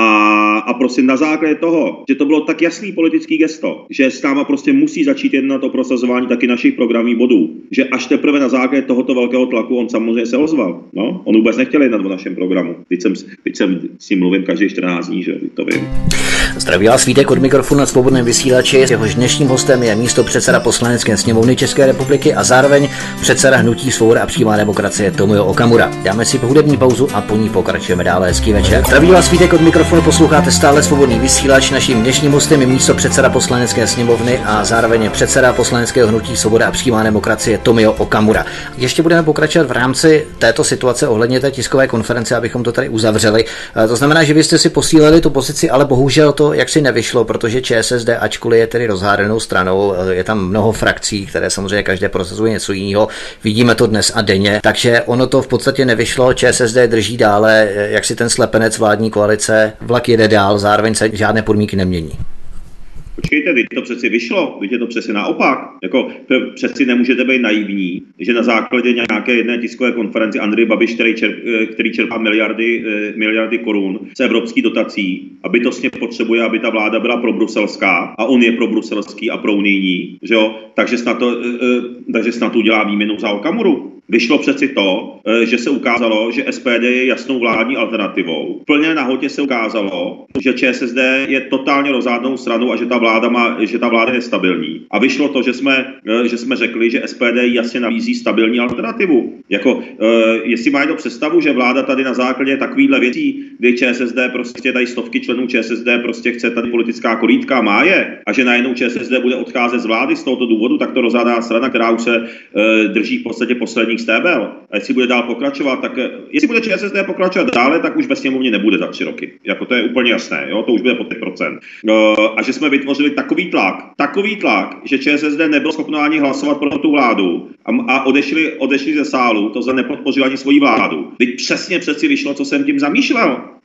A, a prostě na základě toho, že to bylo tak jasný politický gesto, že s náma prostě musí začít jednat o prosazování taky našich programových bodů, že až teprve na základě tohoto velkého tlaku on samozřejmě se ozval. No, on vůbec nechtěl jednat o našem programu. Teď jsem, teď jsem s ním mluvím každý čtrnáct dní, že to vím. Zdraví vás Vítek od mikrofonu na Svobodném vysílači. Jehož dnešním hostem je místopředseda Poslanecké sněmovny České republiky a zároveň předseda hnutí Svoboda a přímá demokracie Tomio Okamura. Dáme si hudební pauzu a po ní pokračujeme dále. Hezký večer. Zdraví vás Vítek od mikrofonu, posloucháte stále Svobodný vysílač. Naším dnešním hostem je místopředseda Poslanecké sněmovny a zároveň předseda Poslaneckého hnutí Svoboda a přímá demokracie Tomio Okamura. Ještě budeme pokračovat v rámci této situace ohledně té tiskové konference, abychom to tady uzavřeli. To znamená, že vy jste si posílili tu pozici, ale bohužel to jaksi nevyšlo, protože ČSSD, ačkoliv je tedy rozhádanou stranou, je tam mnoho frakcí, které samozřejmě každé prosazuje něco jiného. Vidíme to dnes a denně, takže ono to v podstatě nevyšlo. ČSSD drží dále, jak si ten slepenec vládní koalice, vlak jede dál, zároveň se žádné podmínky nemění. Počkejte, vy to přeci vyšlo, vy je to přeci naopak. Jako, přeci nemůžete být naivní, že na základě nějaké jedné tiskové konferenci Andrej Babiš, který, čerp, který čerpá miliardy, miliardy korun z evropských dotací, a bytostně potřebuje, aby ta vláda byla probruselská, a on je probruselský a prounijní, že jo? Takže snad to, takže snad udělá výměnu za Okamuru. Vyšlo přeci to, že se ukázalo, že S P D je jasnou vládní alternativou. V plné nahotě se ukázalo, že ČSSD je totálně rozhádnou stranou a že ta vláda má, že ta vláda je stabilní. A vyšlo to, že jsme, že jsme řekli, že S P D jasně nabízí stabilní alternativu. Jako, jestli má někdo představu, že vláda tady na základě takovýchhle věcí, kdy ČSSD prostě tady stovky členů ČSSD prostě chce tady politická korýtka, má je, a že najednou ČSSD bude odcházet z vlády z tohoto důvodu, tak to rozhádaná strana, která už se drží v podstatě poslední stébel. A jestli bude dál pokračovat, tak jestli bude ČSSD pokračovat dále, tak už ve sněmovně nebude za tři roky. Jako to je úplně jasné, jo? To už bude pod pět procent. A že jsme vytvořili takový tlak, takový tlak, že ČSSD nebylo schopno ani hlasovat pro tu vládu a, a odešli, odešli ze sálu, to za nepodpořil ani svoji vládu. Teď přesně přeci vyšlo, co jsem tím zamýšlel.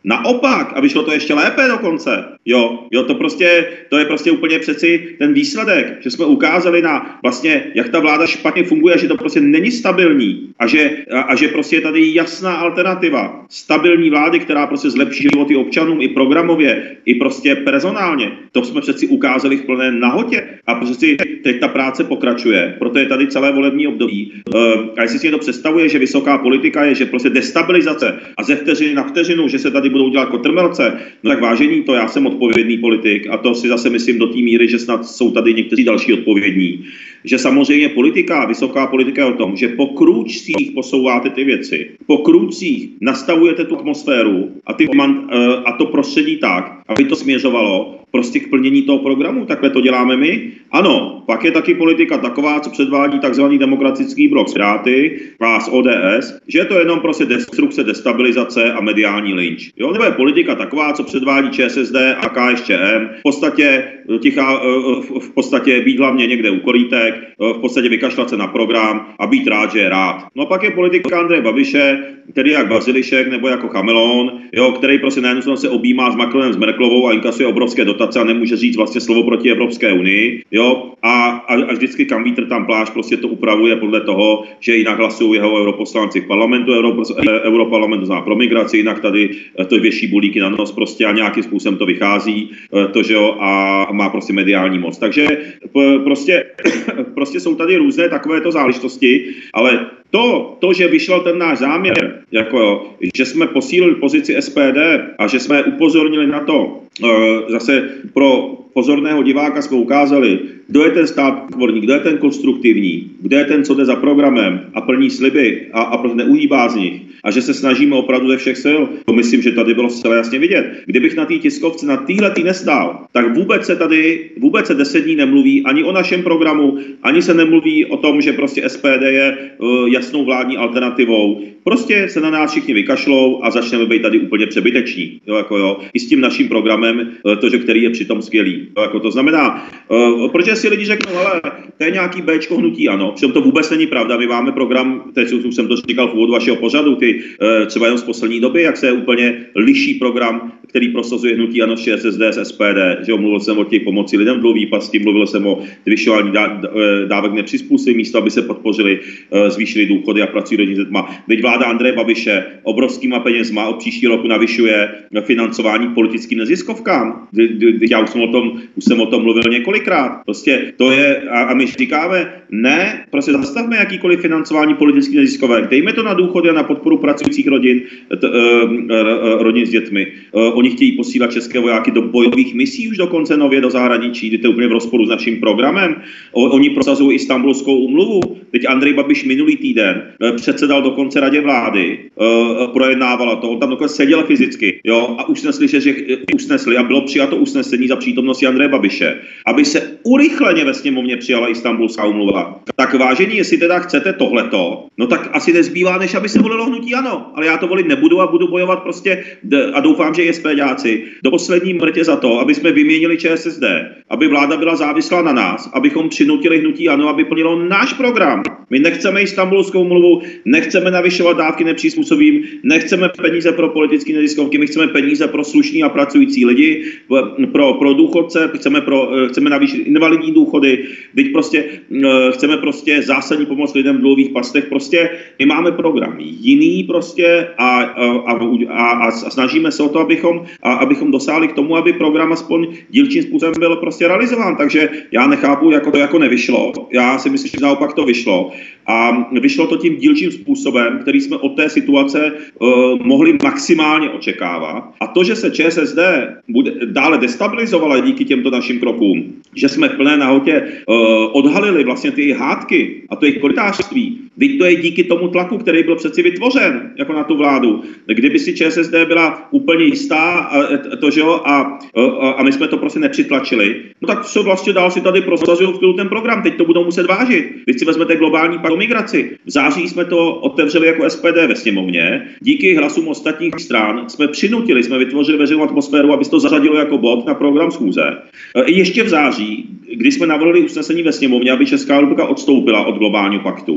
Naopak, a vyšlo to ještě lépe dokonce. Jo, jo, to prostě, to je prostě úplně přeci ten výsledek, že jsme ukázali na vlastně, jak ta vláda špatně funguje, že to prostě není stabilní a že, a, a že prostě je tady jasná alternativa. Stabilní vlády, která prostě zlepší životy občanům i programově, i prostě personálně. To jsme přeci ukázali v plné nahotě a přeci teď ta práce pokračuje. Proto je tady celé volební období. A jestli si někdo představuje, že vysoká politika je, že prostě destabilizace a ze vteřiny na vteřinu, že se tady budou dělat kotrmelce, no tak vážení, to já jsem odpovědný politik a to si zase myslím do té míry, že snad jsou tady někteří další odpovědní. Že samozřejmě politika, vysoká politika je o tom, že po krůčcích posouváte ty věci, po krůčcích nastavujete tu atmosféru a, ty, a to prostředí tak, aby to směřovalo prostě k plnění toho programu. Takhle to děláme my. Ano, pak je taky politika taková, co předvádí takzvaný demokratický blok s Piráty a s O D S, že je to jenom prostě destrukce, destabilizace a mediální lynč. Jo, nebo je politika taková, co předvádí ČSSD a K S Č M, v podstatě tichá, v podstatě být hlavně někde u korítek, v podstatě vykašlat se na program a být rád, že je rád. No a pak je politika Andreje Babiše, který jak Bazilišek nebo jako chameleon, jo, který prostě na jednu stranu se objímá s Macronem, s Merkelovou a inkasuje obrovské dotace a nemůže říct vlastně slovo proti Evropské unii, jo, a, a, a vždycky kam vítr tam pláž, prostě to upravuje podle toho, že jinak hlasují jeho europoslanci v parlamentu, Euro, Europarlamentu znamená pro migraci, jinak tady to věší bulíky na nos prostě a nějakým způsobem to vychází, to, že jo, a má prostě mediální moc. Takže prostě, prostě jsou tady různé takovéto záležitosti, ale To, to, že vyšel ten náš záměr, jako, že jsme posílili pozici S P D a že jsme upozornili na to, zase pro pozorného diváka jsme ukázali, kdo je ten státotvorník, kdo je ten konstruktivní, kdo je ten, co jde za programem a plní sliby a, a prostě neuhýbá z nich. A že se snažíme opravdu ze všech sil. To myslím, že tady bylo zcela jasně vidět. Kdybych na té tiskovce, na téhletý nestál, tak vůbec se tady, vůbec se deset dní nemluví ani o našem programu, ani se nemluví o tom, že prostě S P D je uh, jasnou vládní alternativou. Prostě se na nás všichni vykašlou a začneme být tady úplně přebyteční. Jo, jako jo. I s tím naším programem, to, že který je přitom skvělý. Jo, jako to znamená, uh, protože si lidi řeknou, hele, to je nějaký Bčko hnutí ANO. Přitom to vůbec není pravda. My máme program, teď už jsem to říkal v úvodu vašeho pořadu, ty uh, třeba jenom z poslední doby, jak se úplně liší program, který prosazuje hnutí ANO, ČSSD, S P D. Že jo, mluvil jsem o těch pomoci lidem v dluhové pasti, mluvil jsem o zvyšování dá, dávek nepřizpůsobivých, místo aby se podpořili, uh, zvýšili důchody a pracují rodiny s dětma. Teď vláda Andreje Babiše obrovskýma penězma od příští roku navyšuje financování politickým neziskovkám. Já už jsem o tom, už jsem o tom mluvil několikrát. Prostě to je, a, a my říkáme, ne, prostě zastavme jakýkoliv financování politických neziskovek. Dejme to na důchody a na podporu pracujících rodin, t, uh, rodin s dětmi. Uh, oni chtějí posílat české vojáky do bojových misí už dokonce nově do zahraničí, to je úplně v rozporu s naším programem. O, oni prosazují Istanbulskou úmluvu. Teď Andrej Babiš minulý týden uh, předsedal dokonce radě vlády, uh, projednávala to, on tam dokonce seděl fyzicky, jo, a usnesli, že, že usnesli a bylo přijato usnesení za přítomnosti Andreje Babiše, aby se urychleně ve sněmovně přijala Istanbulská úmluva. Tak vážení, jestli teda chcete tohleto, no tak asi nezbývá, než aby se volilo hnutí ANO, ale já to volit nebudu a budu bojovat prostě a doufám, že i SPDáci do poslední mrtě za to, aby jsme vyměnili ČSSD, aby vláda byla závislá na nás, abychom přinutili hnutí ANO, aby plnilo náš program. My nechceme Istanbulskou úmluvu, nechceme navyšovat dávky nepřizpůsobivým, nechceme peníze pro politické neziskovky, my chceme peníze pro slušný a pracující lidi, pro, pro důchodce, chceme, pro, chceme navýšit invalidní důchody, teď prostě chceme prostě zásadní pomoc lidem v dluhových pastech, prostě my máme program jiný prostě a, a, a, a, a snažíme se o to, abychom, a, abychom dosáhli k tomu, aby program aspoň dílčím způsobem byl prostě realizován, takže já nechápu, jako to jako nevyšlo, já si myslím, že naopak to vyšlo. A vyšlo to tím dílčím způsobem, který jsme od té situace uh, mohli maximálně očekávat. A to, že se ČSSD bude dále destabilizovala díky těmto našim krokům, že jsme v plné nahotě uh, odhalili vlastně ty hádky a to jejich korytářství, teď to je díky tomu tlaku, který byl přeci vytvořen jako na tu vládu. Kdyby si ČSSD byla úplně jistá a, to, že jo, a, a, a my jsme to prostě nepřitlačili, no tak co vlastně dál si tady prosazují v ten program, teď to budou muset vážit. Když si vezmete globální pakt o migraci. V září jsme to otevřeli jako S P D ve sněmovně. Díky hlasům ostatních stran jsme přinutili, jsme vytvořili veřejnou atmosféru, aby se to zařadilo jako bod na program schůze. I ještě v září, kdy jsme navrhli usnesení ve sněmovně, aby Česká republika odstoupila od globálního paktu, tak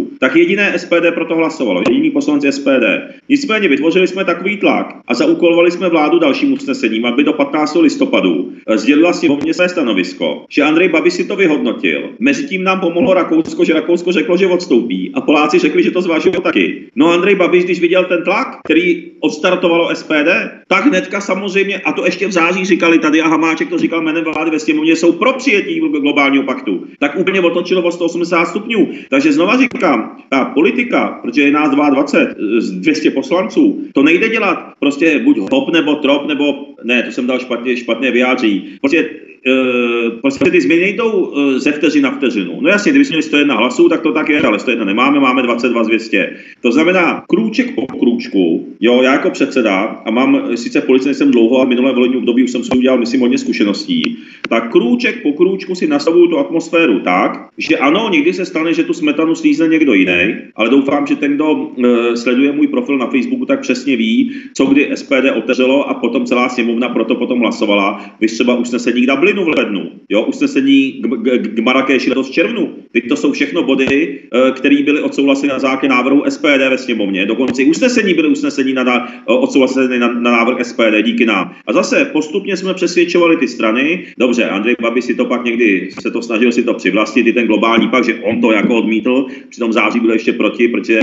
jediné S P D pro to hlasovalo, jediný poslanci S P D. Nicméně vytvořili jsme takový tlak a zaúkolovali jsme vládu dalším usnesením, aby do patnáctého listopadu sdělila sněmovně své stanovisko, že Andrej Babiš si to vyhodnotil. Mezitím nám pomohlo Rakousko, že Rakousko řeklo, že odstoupí a Poláci řekli, že to zvažují taky. No Andrej Babiš, když viděl ten tlak, který odstartovalo S P D, tak hnedka samozřejmě, a to ještě v září říkali tady a Hamáček to říkal jménem vlády ve sněmovně, jsou pro přijetí globálního paktu. Tak úplně otočilo o sto osmdesát stupňů. Takže znova říkám, ta politika, protože je nás dvacet dva z dvě stě poslanců, to nejde dělat prostě buď hop nebo trop, nebo ne, to jsem dal špatně, špatné vyjádření. Prostě Uh, prostě ty změny jdou uh, ze vteřin na vteřinu. No jasně, kdyby jsme měli sto jedna hlasů, tak to tak je, ale sto jedna nemáme, máme dvacet dva z dvě stě. To znamená krůček po krůčku, jo, já jako předseda, a mám, sice v policii jsem dlouho a minulé volební období už jsem si udělal, myslím, hodně zkušeností, tak krůček po krůčku si nastavuju tu atmosféru tak, že ano, někdy se stane, že tu smetanu slízne někdo jiný, ale doufám, že ten, kdo uh, sleduje můj profil na Facebooku, tak přesně ví, co kdy S P D otevřelo a potom celá sněmovna proto potom hlasovala, když třeba usnesení k Dublinu v lednu, jo, usnesení k, k, k Marrakeši letos v červnu. Teď to jsou všechno body, které byly odsouhlaseny na základě návrhu S P D ve sněmovně. Dokonce i usnesení byly usnesení na, na, odsouhlaseny na, na návrh S P D díky nám. A zase postupně jsme přesvědčovali ty strany. Dobře, Andrej Babiš si to pak někdy se to snažil si to přivlastnit, i ten globální pak, že on to jako odmítl. Při tom září byl ještě proti, protože,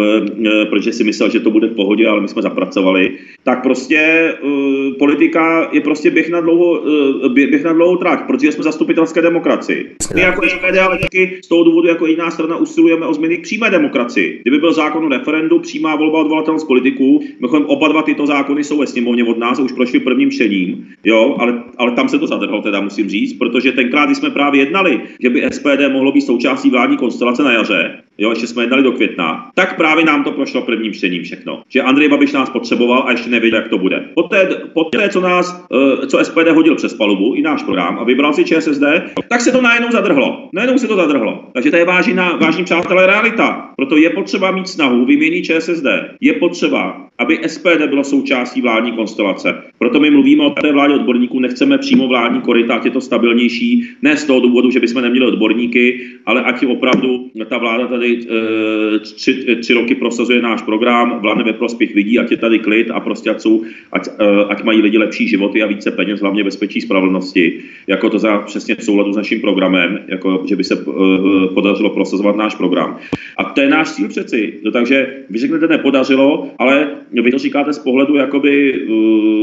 protože si myslel, že to bude v pohodě, ale my jsme zapracovali. Tak prostě uh, politika je prostě běh na dlouho, uh, běh na dlouhou trať, protože jsme zastupitelské demokracii. My jako S P D, ale taky z toho důvodu jako jiná strana usilujeme o změny k přímé demokracii. Kdyby byl zákon o referendu, přímá volba odvolatelnost politiků, mimochodem oba dva tyto zákony jsou ve sněmovně od nás, už prošli prvním čtením, jo, ale, ale tam se to zadrhlo, teda musím říct, protože tenkrát, když jsme právě jednali, že by S P D mohlo být součástí vládní konstelace na jaře, jo, ještě jsme jednali do května, tak právě nám to prošlo prvním čtením všechno. Že Andrej Babiš nás potřeboval a ještě nevěděl, jak to bude. Poté, poté co nás, co S P D hodil přes palubu, i náš program, a vybral si Č S S D, tak se to najednou zadrhlo. Najednou se to zadrhlo. Takže to je vážná, vážní přátelé realita. Proto je potřeba mít snahu vyměnit Č S S D. Je potřeba, aby S P D bylo součástí vládní konstelace. Proto my mluvíme o té vládě odborníků, nechceme přímo vládní koryta, ať je to stabilnější, ne z toho důvodu, že bychom neměli odborníky, ale ať opravdu ta vláda tady e, tři, tři roky prosazuje náš program, vládne ve prospěch lidí, ať je tady klid a prostě ať, jsou, ať, e, ať mají lidi lepší životy a více peněz, hlavně bezpečí, spravedlnosti, jako to za přesně v souladu s naším programem, jako že by se e, podařilo prosazovat náš program. A to je náš cíl přeci. No, takže vy řeknete nepodařilo, ale vy to říkáte z pohledu jakoby e,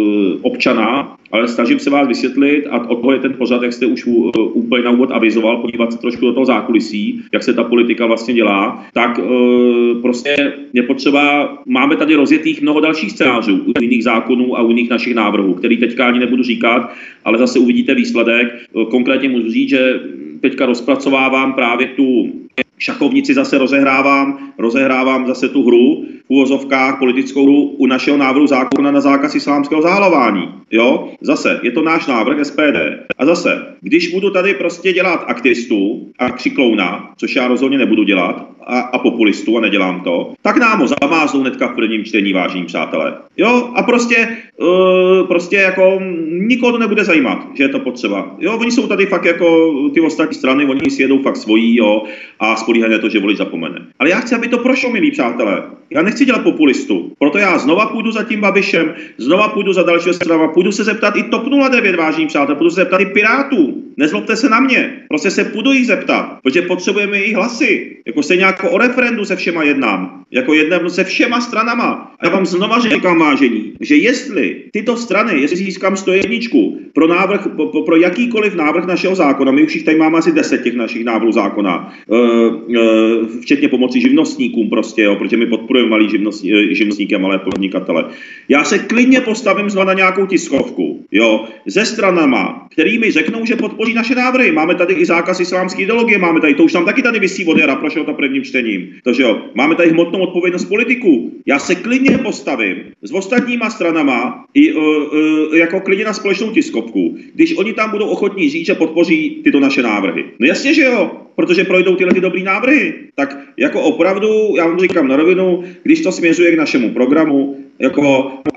občana, ale snažím se vás vysvětlit a od toho je ten pořad, jak jste už uh, úplně na úvod avizoval, podívat se trošku do toho zákulisí, jak se ta politika vlastně dělá, tak uh, prostě je potřeba, máme tady rozjetých mnoho dalších scénářů, u jiných zákonů a u jiných našich návrhů, který teďka ani nebudu říkat, ale zase uvidíte výsledek. Uh, konkrétně můžu říct, že teďka rozpracovávám právě tu šachovnici, zase rozehrávám, rozehrávám zase tu hru, v úvozovkách politickou hru u našeho návrhu zákona na zákaz islámského zahalování. Jo, zase, je to náš návrh S P D. A zase, když budu tady prostě dělat aktivistu a křiklouna, což já rozhodně nebudu dělat, a, a populistu a nedělám to, tak nám ho zamáznou hnedka v prvním čtení, vážení přátelé. Jo, a prostě, uh, prostě jako nikoho to nebude zajímat, že je to potřeba. Jo, oni jsou tady fakt jako ty ostatní strany, oni si jedou fakt svojí, jo, a spolíhají na to, že volič zapomene. Ale já chci, aby to prošlo, milí přátelé. Já nechci dělat populistu, proto já znova půjdu za tím Babišem, znova půjdu za dalšího strana, půjdu se zeptat i TOP nula devět, vážení přátelé, půjdu se zeptat i Pirátů. Nezlobte se na mě, prostě se půjdu jich zeptat, protože potřebujeme jejich hlasy. Jako stejně jako o referendu se všema jednám, jako jednám se všema stranama. Já vám znova říkám, vážení, že jestli tyto strany, jestli získám sto jedna pro návrh, pro, pro jakýkoliv návrh našeho zákona, my už jich tady máme asi deset těch našich návrhů zákona, uh, uh, včetně pomoci živnostníkům prostě, jo, protože my podporujeme malý živnostní, živnostníky a malé podnikatele. Já se klidně postavím znovu na nějakou tiskovku, jo, se stranama, který mi řeknou, že podpoří naše návrhy. Máme tady i zákaz islámské ideologie, máme tady, to už tam taky tady visí od jara, prošlo to prvním čtením. Takže jo, máme tady hmotnou odpovědnost politiků. Já se klidně postavím s ostatníma stranama i uh, uh, jako klidně na společnou tiskovku, když oni tam budou ochotní říct, že podpoří tyto naše návrhy. No jasně, že jo, protože projdou tyhle ty dobrý návrhy. Tak jako opravdu, já vám říkám na rovinu, když to směřuje k našemu programu, jako a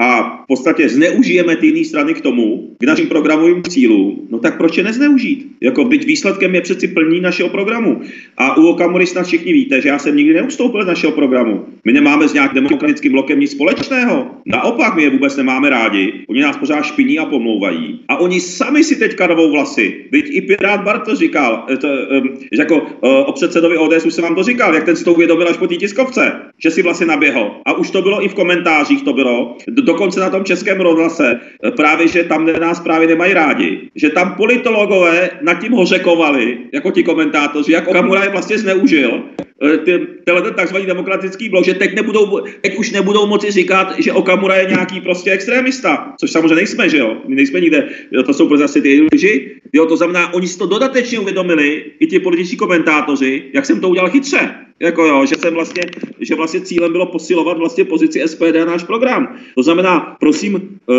v podstatě zneužijeme ty jiné strany k tomu, k našim programovým cílům, no tak proč je nezneužít? Jako byť výsledkem je přeci plní našeho programu. A u Okamury snad všichni víte, že já jsem nikdy neustoupil z našeho programu. My nemáme s nějakým demokratickým blokem nic společného. Naopak, my je vůbec nemáme rádi. Oni nás pořád špiní a pomlouvají. A oni sami si teď karvou vlasy. Byť i Pirát Bartoš říkal, to, že jako o předsedovi O D S už jsem vám to říkal, jak ten si to uvědomil až po té tiskovce, že si vlastně naběhl. A už to bylo i v komentářích, to bylo. Dokonce na tom Českém rozhlase, právě, že tam nás právě nemají rádi. Že tam politologové nad tím hořekovali, jako ti komentátoři, jak Okamura je vlastně zneužil. Tenhle ten takzvaný demokratický blok, že teď, nebudou, teď už nebudou moci říkat, že Okamura je nějaký prostě extrémista, což samozřejmě nejsme, že jo, my nejsme nikde, to jsou prostě ty lži, jo, to znamená, oni si to dodatečně uvědomili, i ti političtí komentátoři, jak jsem to udělal chytře, jako jo, že jsem vlastně, že vlastně cílem bylo posilovat vlastně pozici S P D a náš program. To znamená, prosím, uh,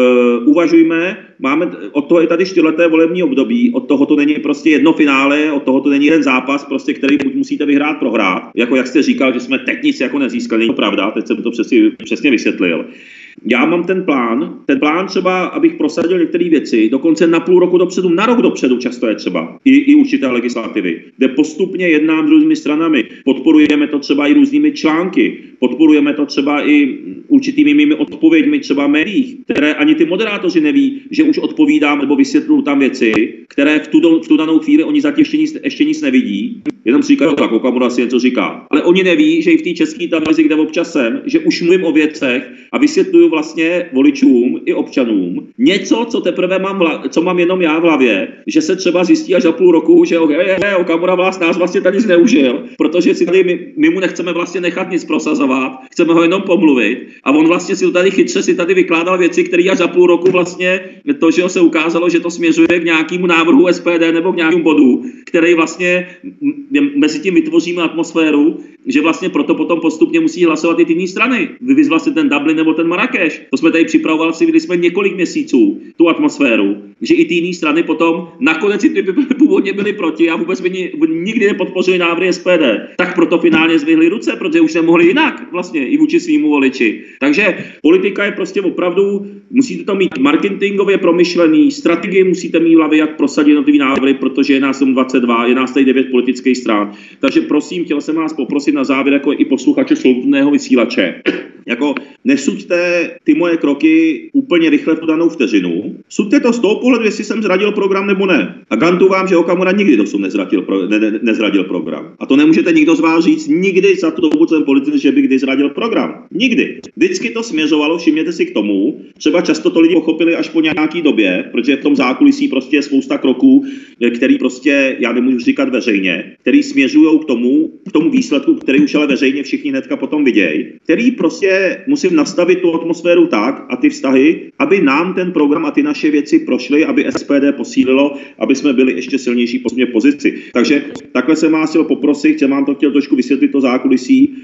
uvažujme, máme, od toho je tady čtyřleté volební období, od toho to není prostě jedno finále, od toho to není jeden zápas, prostě, který buď musíte vyhrát, prohrát. Jako jak jste říkal, že jsme teď nic jako nezískali, není to pravda, teď jsem to přesně, přesně vysvětlil. Já mám ten plán, ten plán třeba, abych prosadil některé věci, dokonce na půl roku dopředu, na rok dopředu často je třeba, i, i určité legislativy, kde postupně jednám s různými stranami, podporujeme to třeba i různými články, podporujeme to třeba i určitými mými odpověďmi třeba v médiích, které ani ty moderátoři neví, že už odpovídám nebo vysvětluju tam věci, které v tu, v tu danou chvíli oni zatím ještě nic, ještě nic nevidí, jenom si říkají, tak Okamura si něco říká. Ale oni neví, že i v té české televizi, kde občas jsem, že už mluvím o věcech a vysvětluju vlastně voličům i občanům něco, co teprve mám, vla, co mám jenom já v hlavě, že se třeba zjistí až za půl roku, že okay, Okamura vás nás vlastně tady zneužil, protože si tady my, my mu nechceme vlastně nechat nic prosazovat, chceme ho jenom pomluvit a on vlastně si to tady chytře si tady vykládal věci, které až za půl roku vlastně to, že ho se ukázalo, že to směřuje k nějakému návrhu S P D nebo k nějakému bodu, který vlastně mezi tím vytvoříme atmosféru, že vlastně proto potom postupně musí hlasovat i ty jiné strany. Vyvyzval si ten Dublin nebo ten Marrakeš. To jsme tady připravovali, si viděli jsme několik měsíců tu atmosféru, že i ty jiné strany potom nakonec si ty původně byly proti a vůbec by nikdy nepodpořili návrhy S P D. Tak proto finálně zvihli ruce, protože už nemohli jinak vlastně i vůči svýmu voliči. Takže politika je prostě opravdu, musíte to mít marketingově promyšlený, strategii musíte mít v hlavě, jak prosadit jednotlivé návrhy, protože je nás dvacet dva, je nás tady devět politických stran. Takže prosím, chtěl jsem vás poprosit na závěr, jako i posluchače Svobodného vysílače, jako nesuďte ty moje kroky úplně rychle v tu danou vteřinu. Suďte to z toho pohledu, jestli jsem zradil program nebo ne. A garantuju vám, že Okamura nikdy dosud nezradil, pro, ne, ne, nezradil program. A to nemůžete nikdo z vás říct nikdy za tu dobu, co jsem politice, že by kdy zradil program. Nikdy. Vždycky to směřovalo, všimněte si k tomu, třeba často to lidi pochopili až po nějaký době, protože v tom zákulisí prostě je spousta kroků, který prostě, já nemůžu říkat veřejně, který směřují k tomu, k tomu výsledku, který už ale veřejně všichni hnedka potom vidějí, který prostě musím nastavit tu atmosféru tak a ty vztahy, aby nám ten program a ty naše věci prošly, aby S P D posílilo, aby jsme byli ještě silnější po své pozici. Takže takhle jsem vás chtěl poprosit, jsem vám to chtěl trošku vysvětlit to zákulisí.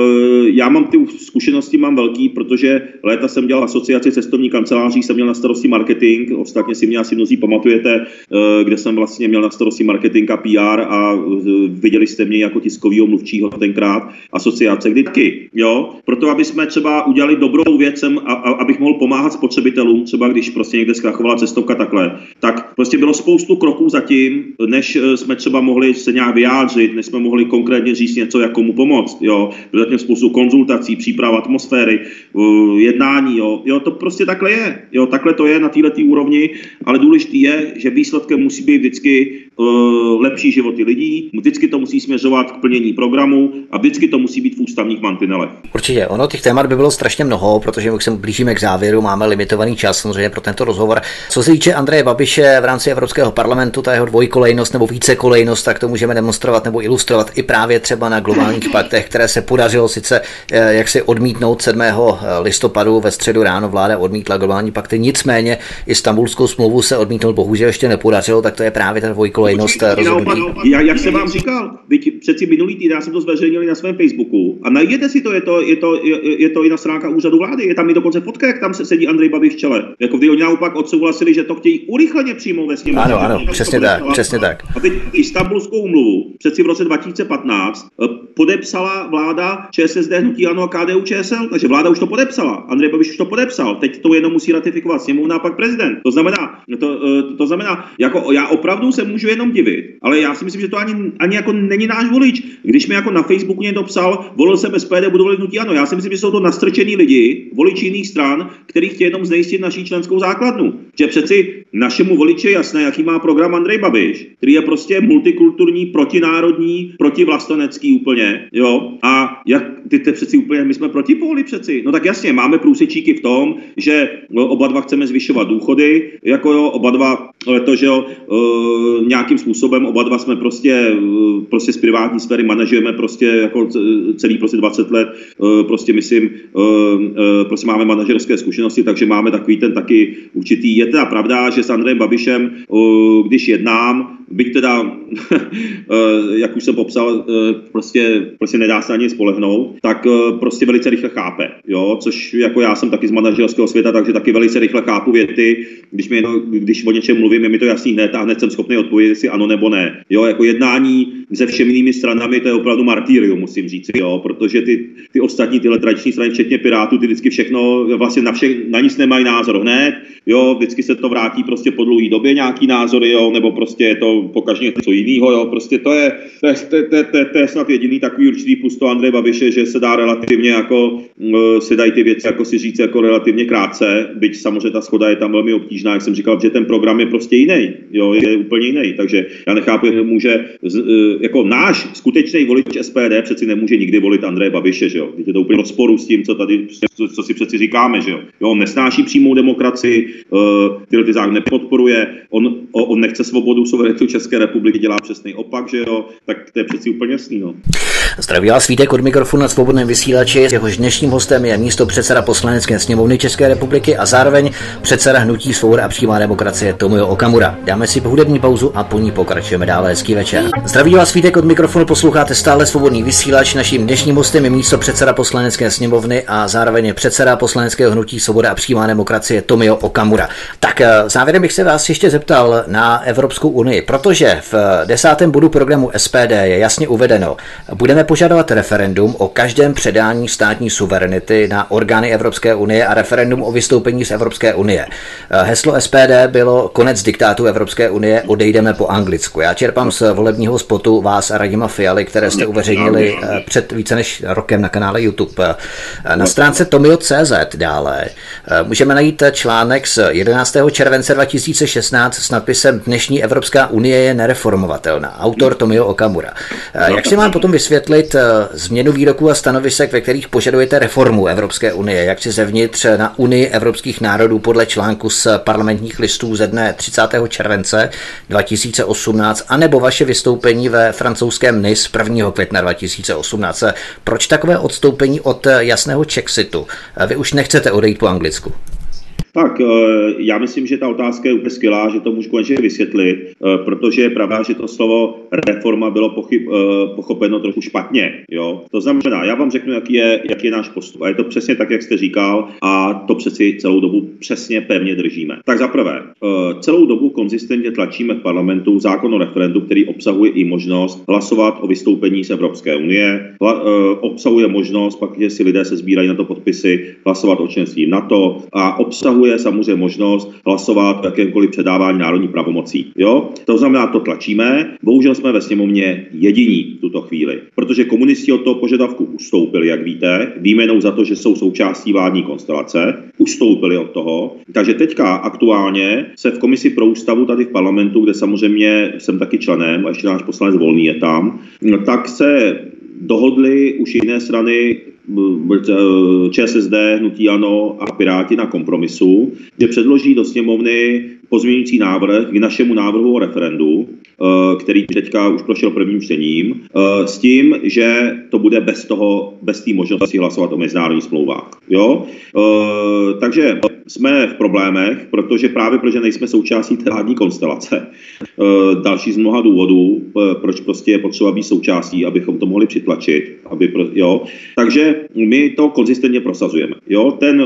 Já mám ty zkušenosti, mám velký, protože léta jsem dělal asociaci cestovní kanceláří, jsem měl na starosti marketing, ostatně si mě asi mnozí pamatujete, kde jsem vlastně měl na starosti marketing a P R a viděli jste mě jako tiskovýho mluvčího tenkrát asociace vždycky, jo, proto aby jsme třeba udělali dobrou věc, a, a, abych mohl pomáhat spotřebitelům, třeba když prostě někde zkrachovala cestovka takhle, tak prostě bylo spoustu kroků zatím, než jsme třeba mohli se nějak vyjádřit, než jsme mohli konkrétně říct něco, jak komu pomoct, jo, bylo zatím spoustu konzultací, příprav atmosféry, jednání, jo, jo, to prostě takhle je, jo, takhle to je na této úrovni, ale důležité je, že výsledkem musí být vždycky uh, lepší životy lidí, vždycky to musí směřovat k plnění programu a vždycky to musí být v ústavních mantinelech. Určitě, ono těch témat by bylo strašně mnoho, protože my už se blížíme k závěru, máme limitovaný čas samozřejmě pro tento rozhovor. Co se týče Andreje Babiše v rámci Evropského parlamentu, ta jeho dvojkolejnost nebo vícekolejnost, tak to můžeme demonstrovat nebo ilustrovat i právě třeba na globálních paktech, které se podařilo sice jak si odmítnout sedmého listopadu ve středu ráno, vláda odmítla globální pakty, nicméně Istanbulskou smlouvu se odmítnout bohužel ještě nepodařilo, tak to je právě ta dvojkolejnost rozhodnutí. Jak, jak jsem vám říkal, byť přeci minulý týden, já jsem to zveřejnil na svém Facebooku a najděte si to, je to, je to, je, je to i na stránka úřadu vlády, je tam i dokonce fotka, jak tam se sedí Andrej Babiš v čele. Jako kdy oni naopak odsouhlasili, že to chtějí urychleně přijmout ve sněmovně. Ano, ano, přesně tak, přesně tak. A teď Istanbulskou úmluvu přeci v roce dva tisíce patnáct podepsala vláda ČSSD, hnutí ANO a K D U Č S L, takže vláda už to podepsala. Andrej Babiš už to podepsal. Teď to jenom musí ratifikovat sněmovna a pak prezident. To znamená, to, to, to znamená, jako já opravdu se můžu jenom divit, ale já si myslím, že to ani, ani jako není náš volič. Když mi jako na Facebooku někdo psal, volil jsem S P D, budu volit hnutí ANO. Já si myslím, že jsou to nastrčení lidi, voliči jiných stran, kteří chtějí jenom znejistit naší členskou základnu. Že přeci našemu voliči je jasné, jaký má program Andrej Babiš, který je prostě multikulturní, protinárodní, protivlastenecký úplně, jo. A jak ty, ty přeci úplně, my jsme protipóly přeci. No tak jasně, máme průsečíky v tom, že no, oba dva chceme zvyšovat důchody, jako jo, oba dva, to, že jo, e, nějakým způsobem oba dva jsme prostě, e, prostě z privátní sféry manažujeme prostě jako celý prostě dvacet let, e, prostě myslím, e, e, prostě máme manažerské zkušenosti, takže máme takový ten taky určitý, je teda pravda, že s Andrejem Babišem, e, když jednám, byť teda, jak už jsem popsal, prostě, prostě nedá se ani spolehnout, tak prostě velice rychle chápe, jo, což jako já jsem taky z manažerského světa, takže taky velice rychle chápu věty, když, mi, když o něčem mluvím, je mi to jasný hned a hned jsem schopný odpovědět, jestli ano nebo ne, jo, jako jednání se všemi jinými stranami, to je opravdu martýrium, musím říct, jo, protože ty, ty ostatní, tyhle tradiční strany, včetně Pirátů, ty vždycky všechno, vlastně na, vše, na nic nemají názor hned, jo, vždycky se to vrátí prostě po dlouhé době nějaký názory, jo, nebo prostě je to pokaždé něco jiného, jo, prostě to je, to je, to je, to je, to je snad jediný takový určitý plus to Andreje Babiše, že se dá relativně jako, uh, se dají ty věci jako si říct jako relativně krátce, byť samozřejmě ta shoda je tam velmi obtížná, jak jsem říkal, že ten program je prostě jiný, jo, je úplně jiný, takže já nechápu, že může, uh, jako náš skutečný volič S P D přeci nemůže nikdy volit Andreje Babiše, že jo, je to úplně rozporu s tím, co tady, co, co si přeci říkáme, že jo, jo, on nesnáší přímou demokracii, uh, tyhle ty zákony nepodporuje, on, on nechce svobodu, suverenitu České republiky, dělá přesný opak, že jo, tak to je přeci úplně jasný, no. Zdraví vás Vítek od mikrofonu na Svobodném vysílači. Jehož dnešním hostem je místopředseda Poslanecké sněmovny České republiky a zároveň předseda hnutí Svoboda a přímá demokracie Tomio Okamura. Dáme si hudební pauzu a po ní pokračujeme dále. Hezký večer. Zdraví vás Vítek od mikrofonu, posloucháte stále Svobodný vysílač. Naším dnešním hostem je místopředseda Poslanecké sněmovny a zároveň předseda Poslaneckého hnutí Svoboda a přímá demokracie Tomio Okamura. Tak závěrem bych se vás ještě zeptal na Evropskou unii, protože v desátém bodu programu S P D je jasně uvedeno, budeme požadovat referendum o každém předání státní suverenity na orgány Evropské unie a referendum o vystoupení z Evropské unie. Heslo S P D bylo konec diktátu Evropské unie, odejdeme po Anglicku. Já čerpám z volebního spotu vás a Radima Fialy, které jste uveřejnili před více než rokem na kanále YouTube. Na stránce tomio tečka cé zet dále můžeme najít článek z jedenáctého července dva tisíce šestnáct s nadpisem Dnešní Evropská unie je nereformovatelná. Autor Tomio Okamura. Jak si mám potom vysvětlit změnu výroků a stanovisek, ve kterých požadujete reformu Evropské unie, jak si zevnitř na Unii evropských národů podle článku z parlamentních listů ze dne třicátého července dva tisíce osmnáct, anebo vaše vystoupení ve francouzském Nice prvního května dva tisíce osmnáct. Proč takové odstoupení od jasného Chexitu? Vy už nechcete odejít po Anglicku. Tak, já myslím, že ta otázka je úplně skvělá, že to můžu konečně vysvětlit, protože je pravda, že to slovo reforma bylo pochyb, pochopeno trochu špatně. Jo? To znamená, já vám řeknu, jaký je, jaký je náš postup. A je to přesně tak, jak jste říkal, a to přeci celou dobu přesně pevně držíme. Tak za prvé, celou dobu konzistentně tlačíme v parlamentu zákon o referendu, který obsahuje i možnost hlasovat o vystoupení z Evropské unie, obsahuje možnost, pak, že si lidé se sbírají na to podpisy, hlasovat o členství NATO a obsahuje je samozřejmě možnost hlasovat o jakémkoliv předávání národní pravomocí. Jo? To znamená, to tlačíme. Bohužel jsme ve sněmovně jediní v tuto chvíli, protože komunisti od toho požadavku ustoupili, jak víte, výjmenou za to, že jsou součástí vládní konstelace, ustoupili od toho. Takže teďka aktuálně se v komisi pro ústavu tady v parlamentu, kde samozřejmě jsem taky členem, a ještě náš poslanec Volný je tam, tak se dohodli už jiné strany ČSSD, hnutí ANO a Piráti na kompromisu, že předloží do sněmovny pozměňující návrh k našemu návrhu o referendu, který teďka už prošel prvním čtením, s tím, že to bude bez toho, bez té možnosti hlasovat o mezinárodních smlouvách. Jo? Takže jsme v problémech, protože právě protože nejsme součástí té vládní konstelace. Další z mnoha důvodů, proč prostě je potřeba být součástí, abychom to mohli přitlačit. Aby, jo. Takže my to konzistentně prosazujeme. Jo. Ten,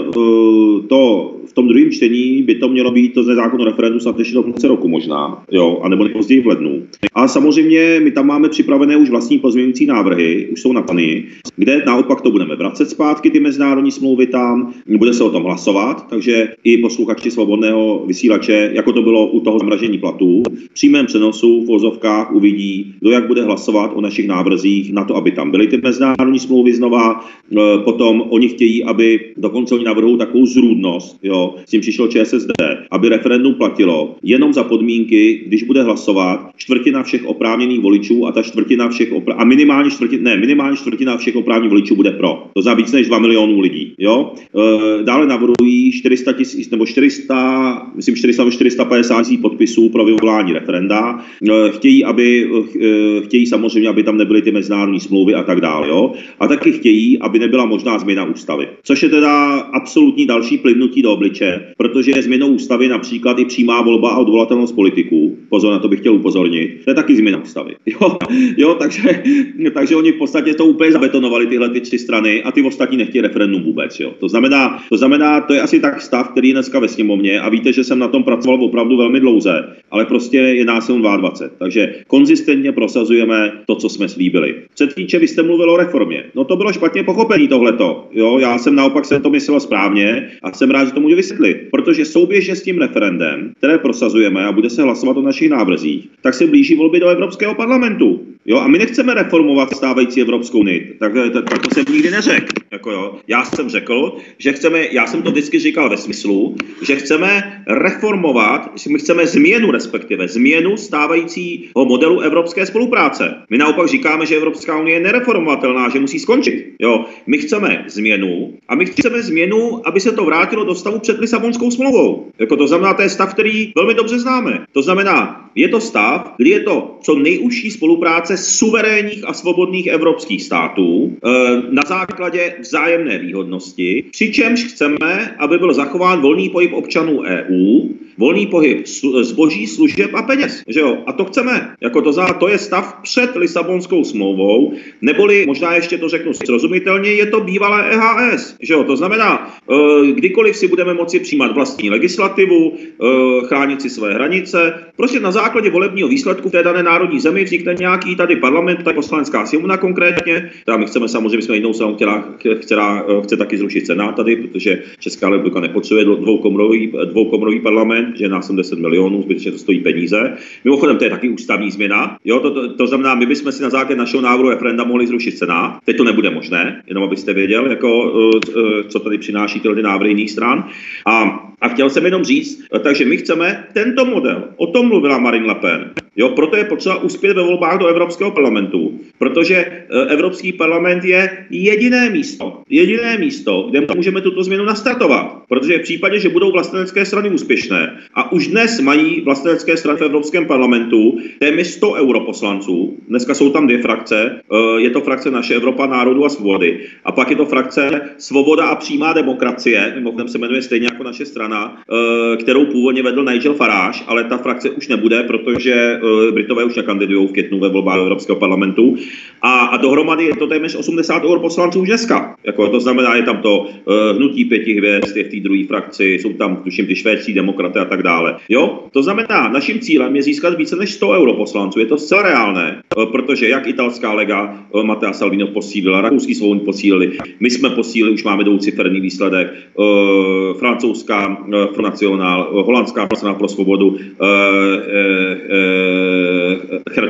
to, v tom druhém čtení by to mělo být to zákon o referendu snad ještě do konce roku možná, jo, anebo nejpozději v lednu. A samozřejmě my tam máme připravené už vlastní pozměňující návrhy, už jsou na pany, kde naopak to budeme vracet zpátky, ty mezinárodní smlouvy tam, bude se o tom hlasovat, takže i posluchači Svobodného vysílače, jako to bylo u toho zmražení platů, v přímém přenosu v ozovkách uvidí, kdo jak bude hlasovat o našich návrzích na to, aby tam byly ty mezinárodní smlouvy znova. Potom oni chtějí, aby dokonce oni navrhují takovou zrůdnost, jo, s tím přišlo ČSSD, aby referendum platilo jenom za podmínky, když bude hlasovat čtvrtina všech oprávněných voličů a ta čtvrtina všech opra- a minimálně čtvrtina, ne, minimálně čtvrtina všech oprávněných voličů bude pro. To za víc než dva milionů lidí, jo. E, dále navrhují čtyři sta tisíc nebo čtyři sta, myslím čtyři sta nebo čtyři sta padesát tisíc podpisů pro vyvolání referenda. E, chtějí, aby e, chtějí samozřejmě, aby tam nebyly ty mezinárodní smlouvy a tak dále, jo. A taky chtějí, aby nebyla možná změna ústavy. Což je teda absolutní další plivnutí do obliče, protože je změnou ústavy například i přímá volba a odvolatelnost politiků. Pozor, na to bych chtěl upozornit. To je taky změna ústavy. Jo, jo takže, takže oni v podstatě to úplně zabetonovali tyhle ty tři strany a ty ostatní nechtějí referendum vůbec. Jo. To znamená, to znamená, to je asi tak stav, který je dneska ve sněmovně a víte, že jsem na tom pracoval opravdu velmi dlouze, ale prostě je nás jenom dvacet dva. Takže konzistentně prosazujeme to, co jsme slíbili. Co týče, vy jste mluvil o reformě. No to bylo špatně pochopení tohleto. Jo, já jsem naopak jsem to myslel správně a jsem rád, že to můžu vysvětlit, protože souběžně s tím referendem, které prosazujeme a bude se hlasovat o našich návrzích, tak se blíží volby do Evropského parlamentu. Jo, a my nechceme reformovat stávající Evropskou unii. Tak, tak, tak to jsem nikdy neřekl. Jako jo. Já jsem řekl, že chceme, já jsem to vždycky říkal ve smyslu, že chceme reformovat, že my chceme změnu, respektive změnu stávajícího modelu evropské spolupráce. My naopak říkáme, že Evropská unie je nereformovatelná, že musí skončit. Jo, my chceme změnu a my chceme změnu, aby se to vrátilo do stavu před Lisabonskou smlouvou. Jako to znamená, to je stav, který velmi dobře známe. To znamená, je to stav, kdy je to co nejužší spolupráce suverénních a svobodných evropských států e, na základě vzájemné výhodnosti, přičemž chceme, aby byl zachován volný pohyb občanů E U, volný pohyb zboží, služeb a peněz. Že jo? A to chceme. Jako to, za, to je stav před Lisabonskou smlouvou, neboli možná ještě to řeknu srozumitelně, je to bývalé E H S. Že jo? To znamená, e, kdykoliv si budeme moci přijímat vlastní legislativu, e, chránit si své hranice, prostě na základě volebního výsledku v té dané národní zemi vznikne nějaký tady parlament, tady poslanecká sněmovna konkrétně. Teda my chceme samozřejmě, jsme jinou stranou, která, která chce taky zrušit Senát tady, protože Česká republika nepotřebuje dvoukomorový, dvoukomorový parlament, že nás deset milionů, zbytečně to stojí peníze. Mimochodem, to je taky ústavní změna. Jo, to, to, to znamená, my bychom si na základě našeho návrhu referenda mohli zrušit Senát. Teď to nebude možné, jenom abyste věděl, jako, co tady přináší tyhle návrhy jiných stran. A, a chtěl jsem jenom říct, takže my chceme tento model. O tom mluvila Marine Le Pen. Jo, proto je potřeba uspět ve volbách do Evropského parlamentu, protože Evropský parlament je jediné místo, jediné místo, kde můžeme tuto změnu nastartovat. Protože v případě, že budou vlastenecké strany úspěšné a už dnes mají vlastenecké strany v Evropském parlamentu téměř sto europoslanců, dneska jsou tam dvě frakce, je to frakce Naše Evropa národu a svobody a pak je to frakce Svoboda a přímá demokracie, mimochodem se jmenuje stejně jako naše strana, kterou původně vedl Nigel Farage, ale ta frakce už nebude, protože Britové už nekandidují v květnu ve volbách Evropského parlamentu. A, a dohromady je to téměř osmdesát europoslanců už dneska. Jako, to znamená, je tam to uh, hnutí pěti hvězd, je v té druhé frakci, jsou tam, tuším, ty švédští demokraté a tak dále. Jo? To znamená, naším cílem je získat více než sto europoslanců. Je to zcela reálné, uh, protože jak italská lega uh, Matteo Salvini posílila, rakouský svobodní posílili, my jsme posílili, už máme dvouciferný výsledek, uh, francouzská uh, Front National, uh, holandská strana pro svobodu, uh, uh, uh,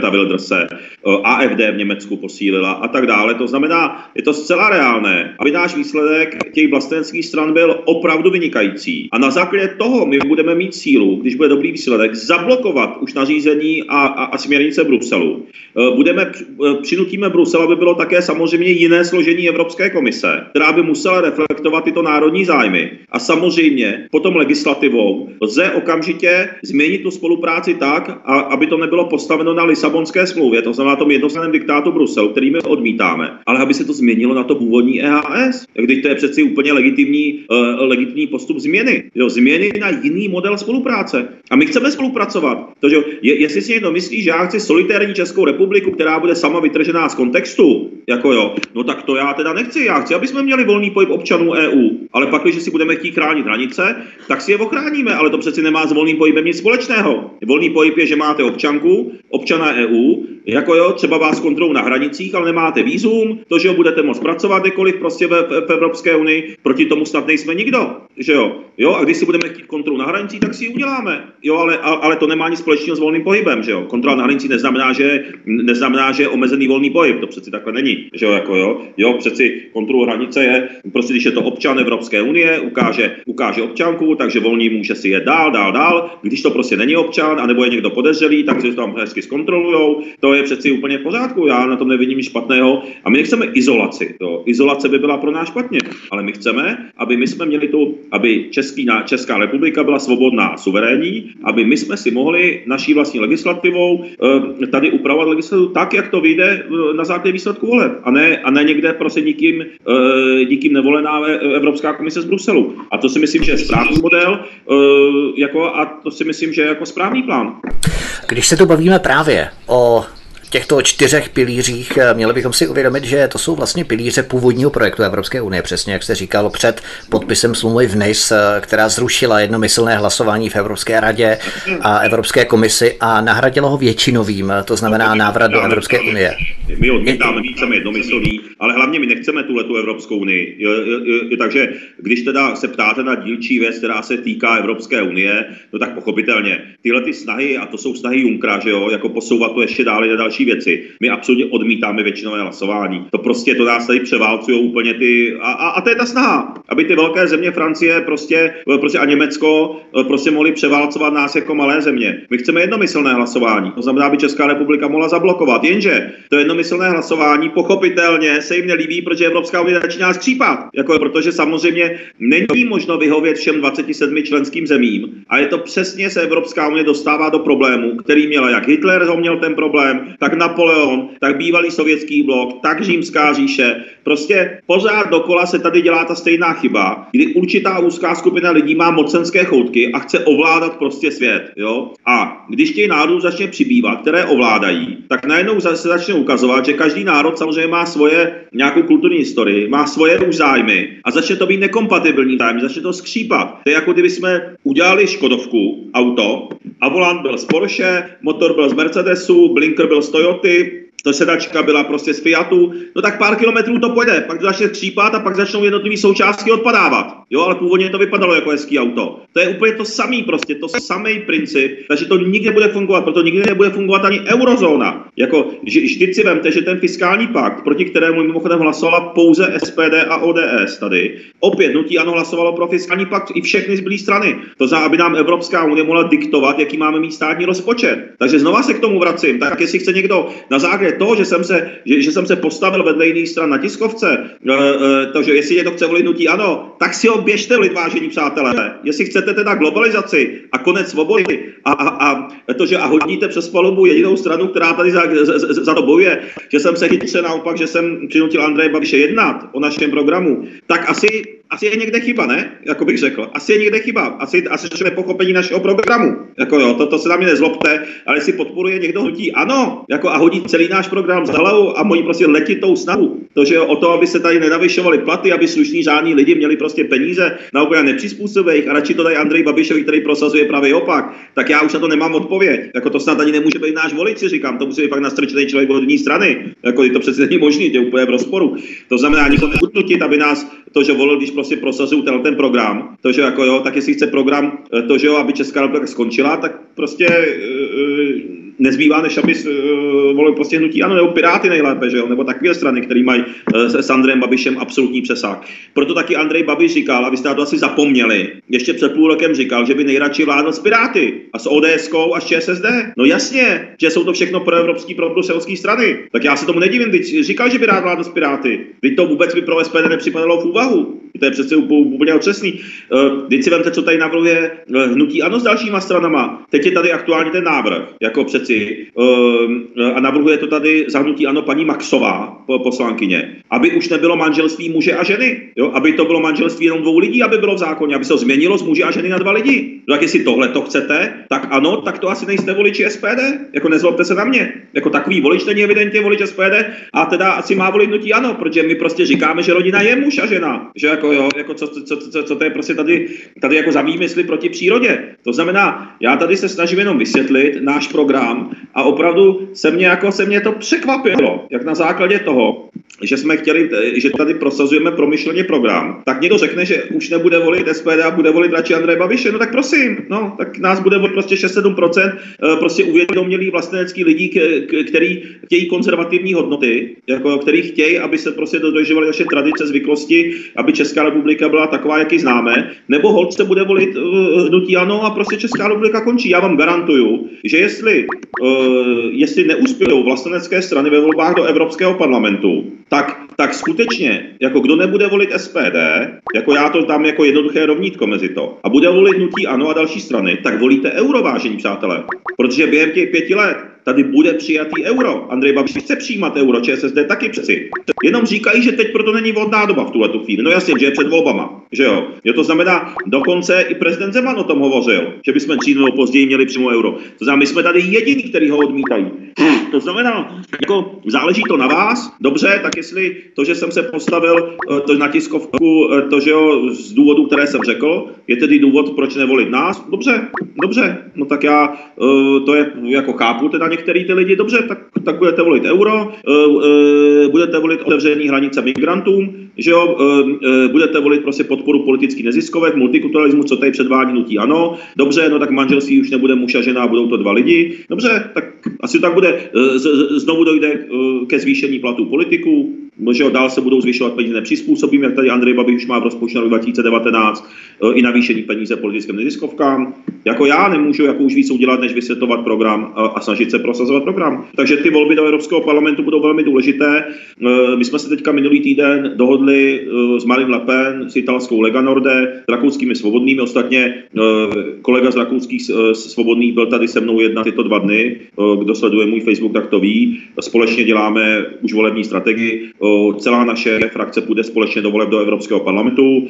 Geerta Wilderse, A F D v Německu posílila a tak dále. To znamená, je to zcela reálné, aby náš výsledek těch vlasteneckých stran byl opravdu vynikající. A na základě toho my budeme mít sílu, když bude dobrý výsledek, zablokovat už nařízení a, a, a směrnice Bruselu. Budeme, přinutíme Brusel, aby bylo také samozřejmě jiné složení Evropské komise, která by musela reflektovat tyto národní zájmy. A samozřejmě potom legislativou lze okamžitě změnit tu spolupráci tak, a, aby to nebylo postaveno na Lisabonské smlouvě, to znamená tom jednostranném diktátu Bruselu, který my odmítáme, ale aby se to změnilo na to původní E H S. Když to je přeci úplně legitimní, uh, legitimní postup změny. Jo, změny na jiný model spolupráce. A my chceme spolupracovat. Takže je, jestli si někdo myslí, že já chci solitérní Českou republiku, která bude sama vytržená z kontextu, jako jo, no tak to já teda nechci. Já chci, aby jsme měli volný pohyb občanů E U. Ale pak, když si budeme chtít chránit hranice, tak si je ochráníme, ale to přeci nemá s volným pohybem nic společného. Volný pohyb je, že máte občanku, občana E U, jako jo, třeba vás kontrolou na hranicích, ale nemáte vízum, to, že ho budete moct pracovat kdekoliv prostě v, v Evropské unii, proti tomu snad nejsme nikdo, že jo. Jo, a když si budeme chtít kontrolu na hranicích, tak si ji uděláme. Jo, ale, ale to nemá nic společného s volným pohybem, že jo. Kontrola na hranicích neznamená, že neznamená, že je omezený volný pohyb, to přeci takhle není, že jo, jako jo. Jo, přeci kontrolu hranice je, prostě když je to občan Evropské unie, ukáže, ukáže občanku, takže volný může si jet dál, dál, dál. Když to prostě není občan, anebo je někdo podezřelý, tak si to tam hezky zkontrolujou. To je přeci úplně v pořádku, já na tom nevidím nic špatného. A my nechceme izolaci. Jo. Izolace by byla pro nás špatně, ale my chceme, aby my jsme měli tu, aby Český, Česká republika byla svobodná a suverénní, aby my jsme si mohli naší vlastní legislativou eh, tady upravovat legislativu tak, jak to vyjde na základě výsledku voleb. A ne, a ne někde prostě nikým, eh, nikým nevolená Evropská komise z Bruselu. A to si myslím, že je správný model eh, jako, a to si myslím, že je jako správný plán. Když se tu bavíme právě o těchto čtyřech pilířích, měli bychom si uvědomit, že to jsou vlastně pilíře původního projektu Evropské unie, přesně jak jste říkal, před podpisem smlouvy v Nice, která zrušila jednomyslné hlasování v Evropské radě a Evropské komisi a nahradila ho většinovým, to znamená návrat do Evropské unie. My odmítáme, my chceme jednomyslný, ale hlavně my nechceme tuhletu Evropskou unii. Takže když teda se ptáte na dílčí věc, která se týká Evropské unie, no tak pochopitelně tyhle ty snahy, a to jsou snahy Junckera, že jo, jako posouvat to ještě dále na další věci. My absolutně odmítáme většinové hlasování. To prostě to nás tady převálcují úplně ty a, a, a to je ta snaha, aby ty velké země Francie prostě, prostě a Německo prostě mohly převálcovat nás jako malé země. My chceme jednomyslné hlasování. To znamená, aby Česká republika mohla zablokovat. Jenže to jednomyslné hlasování pochopitelně se jim nelíbí, protože Evropská unie začíná skřípat. Jako protože samozřejmě není možno vyhovět všem dvaceti sedmi členským zemím. A je to přesně se Evropská unie dostává do problému, který měla jak Hitler ho měl ten problém, tak Napoleon, tak bývalý sovětský blok, tak římská říše. Prostě pořád dokola se tady dělá ta stejná chyba, kdy určitá úzká skupina lidí má mocenské choutky a chce ovládat prostě svět. Jo? A když těch národů začne přibývat, které ovládají, tak najednou se začne ukazovat, že každý národ samozřejmě má svoje nějakou kulturní historii, má svoje už zájmy a začne to být nekompatibilní zájmy, začne to skřípat. To je jako kdyby jsme udělali Škodovku, auto, a volant byl z Porsche, motor byl z Mercedesu, blinker byl z Toyoty, to sedačka byla prostě z Fiatu, no tak pár kilometrů to pojede, pak to začne skřípat a pak začnou jednotlivé součástky odpadávat. Jo, ale původně to vypadalo jako hezký auto. To je úplně to samý prostě, to samý princip, takže to nikdy bude fungovat, proto nikdy nebude fungovat ani eurozóna. Jako, vždyť si vemte, že ten fiskální pakt, proti kterému mimochodem hlasovala pouze S P D a O D S tady, opět hnutí ANO hlasovalo pro fiskální pakt i všechny zbylé strany. To znamená, aby nám Evropská unie mohla diktovat, jaký máme mít státní rozpočet. Takže znova se k tomu vracím, tak jestli chce někdo na základě toho, že jsem se, že, že jsem se postavil vedle jiných stran na tiskovce, e, e, takže jestli někdo chce volit hnutí ANO, tak si ho běžte volit, vážení přátelé. Jestli chcete teda globalizaci a konec svobody a, a, a to, že a hodíte přes palubu jedinou stranu, která tady za, za, za to bojuje, že jsem se chytře naopak, že jsem přinutil Andreje Babiše jednat o našem programu, tak asi Asi je někde chyba, ne? Jako bych řekl. Asi je někde chyba. Asi, asi to je pochopení našeho programu. Jako jo, to, to se na mě nezlobte, ale si podporuje někdo hnutí ano, jako a hodí celý náš program za hlavu a mojí prostě letitou snahu. To, že o to, aby se tady nenavyšovaly platy, aby slušní řádní lidi měli prostě peníze na úplně nepřizpůsobivých a radši to dají Andrej Babišovi, který prosazuje pravý opak, tak já už na to nemám odpověď. Jako to snad ani nemůže být náš volič, si říkám, to musí být fakt nastrčený člověk od jiné strany. Jako to přece není možné, je úplně v rozporu. To znamená, nikoho neutnutit, aby nás to, že volil, když prostě prosazují ten, ten program, to, že jako jo, tak jestli chce program, to, že jo, aby Česká republika skončila, tak prostě nezbývá, než aby uh, volil prostě hnutí ANO, nebo Piráty nejlépe, že jo, nebo takové strany, které mají uh, s Andrejem Babišem absolutní přesah. Proto taky Andrej Babiš říkal, a vy jste na to asi zapomněli, ještě před půl rokem říkal, že by nejradši vládl s Piráty a s ODSkou a s ČSSD. No jasně, že jsou to všechno proevropský, probruselský strany. Tak já se tomu nedivím, teď říkal, že by rád vládl s Piráty. Teď to vůbec by pro S P D nepřipadalo v úvahu. To je přece úplně otřesný. Teď si vemte, co tady navrhuje hnutí ANO s dalšíma stranama. Teď je tady aktuálně ten návrh, jako přeci. A navrhuje to tady za hnutí ANO paní Maxová, poslankyně, aby už nebylo manželství muže a ženy. Jo? Aby to bylo manželství jenom dvou lidí, aby bylo v zákoně, aby se to změnilo z muže a ženy na dva lidi. No, tak jestli tohle to chcete, tak ano, tak to asi nejste voliči S P D. Jako nezlobte se na mě. Jako takový volič není evidentně volič S P D a teda asi má volit hnutí ANO, protože my prostě říkáme, že rodina je muž a žena. Že jako jo, jako co, co, co, co to je prostě tady, tady jako za výmysly proti přírodě. To znamená, já tady se snažím jenom vysvětlit náš program a opravdu se mě, jako se mě to překvapilo, jak na základě toho, že jsme chtěli, že tady prosazujeme promyšleně program, tak někdo řekne, že už nebude volit S P D a bude volit radši Andreje Babiše, no tak prosím, no, tak nás bude volit prostě šest sedm procent prostě uvědomělí vlastenecký lidí, který chtějí konzervativní hodnoty, jako který chtějí, aby se prostě dodržovaly naše tradice, zvyklosti, aby Česká republika byla taková, jak ji známe, nebo holt se bude volit uh, hnutí ANO a prostě Česká republika končí. Já vám garantuju, že jestli, uh, jestli neuspějou vlastenecké strany ve volbách do Evropského parlamentu, tak, tak skutečně, jako kdo nebude volit S P D, jako já to dám jako jednoduché rovnítko mezi to, a bude volit hnutí ANO a další strany, tak volíte euro, vážení přátelé. Protože během těch pěti let tady bude přijatý euro. Andrej Babiš chce přijímat euro, ČSSD taky přeci. Jenom říkají, že teď proto není vhodná doba v tuhletu chvíli. No jasně, že je před volbama, že jo. Jo, to znamená, dokonce i prezident Zeman o tom hovořil, že bychom dřív nebo později měli přijmout euro. To znamená, my jsme tady jediní, kteří ho odmítají. To znamená, jako záleží to na vás. Dobře, tak jestli to, že jsem se postavil to na tiskovku, to, že jo, z důvodu, které jsem řekl, je tedy důvod, proč nevolit nás. Dobře, dobře. No tak já to je jako chápu teda některý ty lidi, dobře, tak, tak budete volit euro, uh, uh, budete volit otevření hranice migrantům, že jo, uh, uh, budete volit prostě podporu politických neziskovek, multikulturalismu, co tady předvádí hnutí ANO, dobře, no tak manželství už nebude muž a žena a budou to dva lidi, dobře, tak asi tak bude, uh, z, znovu dojde uh, ke zvýšení platů politiků, že jo, dál se budou zvyšovat peníze nepřizpůsobím, jak tady Andrej Babiš už má v rozpočtu na rok dva tisíce devatenáct, uh, i navýšení peníze politickým neziskovkám. Jako já nemůžu jako už víc udělat, než vysvětlovat program a, a snažit se prosazovat program. Takže ty volby do Evropského parlamentu budou velmi důležité. My jsme se teďka minulý týden dohodli s Marine Le Pen, s italskou Lega Norde, s rakouskými svobodnými. Ostatně kolega z rakouských svobodných byl tady se mnou jedna tyto dva dny. Kdo sleduje můj Facebook, tak to ví. Společně děláme už volební strategii. Celá naše frakce půjde společně do voleb do Evropského parlamentu.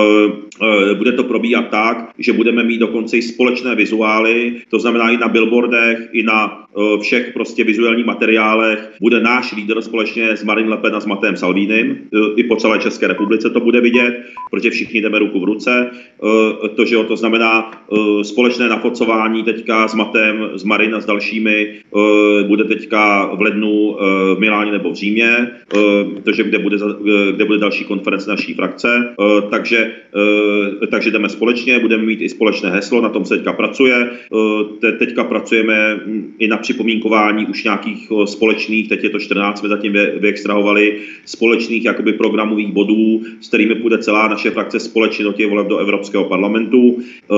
Bude to probíhat tak, že budeme mít dokonce i společné vizuály, to znamená i na billboardech, i na všech prostě vizuálních materiálech bude náš lídr společně s Marine Le Pen a s Mateem Salvínem. I po celé České republice to bude vidět, protože všichni jdeme ruku v ruce. To, že jo, to znamená společné nafocování teďka s Matem, s Marine a s dalšími bude teďka v lednu v Miláně nebo v Římě, protože kde bude, kde bude další konference naší frakce. Takže, takže jdeme společně, budeme mít i společné heslo, na tom se teďka pracuje. Teďka pracujeme i na připomínkování už nějakých společných, teď je to čtrnáct, jsme zatím vyextrahovali, společných jakoby programových bodů, s kterými půjde celá naše frakce společně do těch voleb do Evropského parlamentu.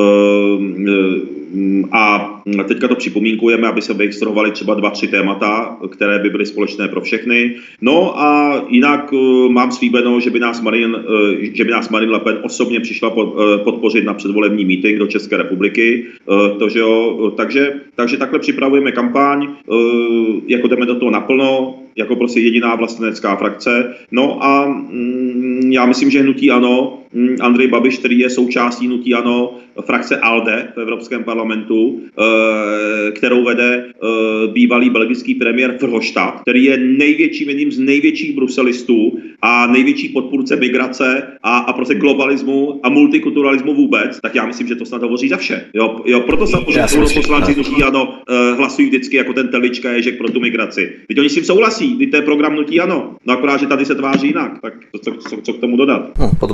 A teďka to připomínkujeme, aby se vyextrahovali třeba dva, tři témata, které by byly společné pro všechny. No a jinak mám slíbeno, že by nás Marine, že by nás Marine Le Pen osobně přišla podpořit na předvolební meeting do České republiky. To, že jo, takže, takže takhle připravujeme kampaň, jako jdeme do toho naplno, jako prostě jediná vlastenecká frakce. No a mm, já myslím, že hnutí ANO, mm, Andrej Babiš, který je součástí hnutí ANO, frakce ALDE v Evropském parlamentu, e, kterou vede e, bývalý belgický premiér Verhofstadt, který je největším, jedním z největších bruselistů a největší podpůrce migrace a, a prostě globalismu a multikulturalismu vůbec, tak já myslím, že to snad hovoří za vše. Jo, jo proto samozřejmě poslanci hnutí ANO e, hlasují vždycky jako ten Telička Ježek pro tu migraci. Teď oni s tím souhlasí, teď to je program hnutí ANO, no akorát, že tady se tváří jinak, tak co, co, co k tomu dodat? No, potom se můžeme ještě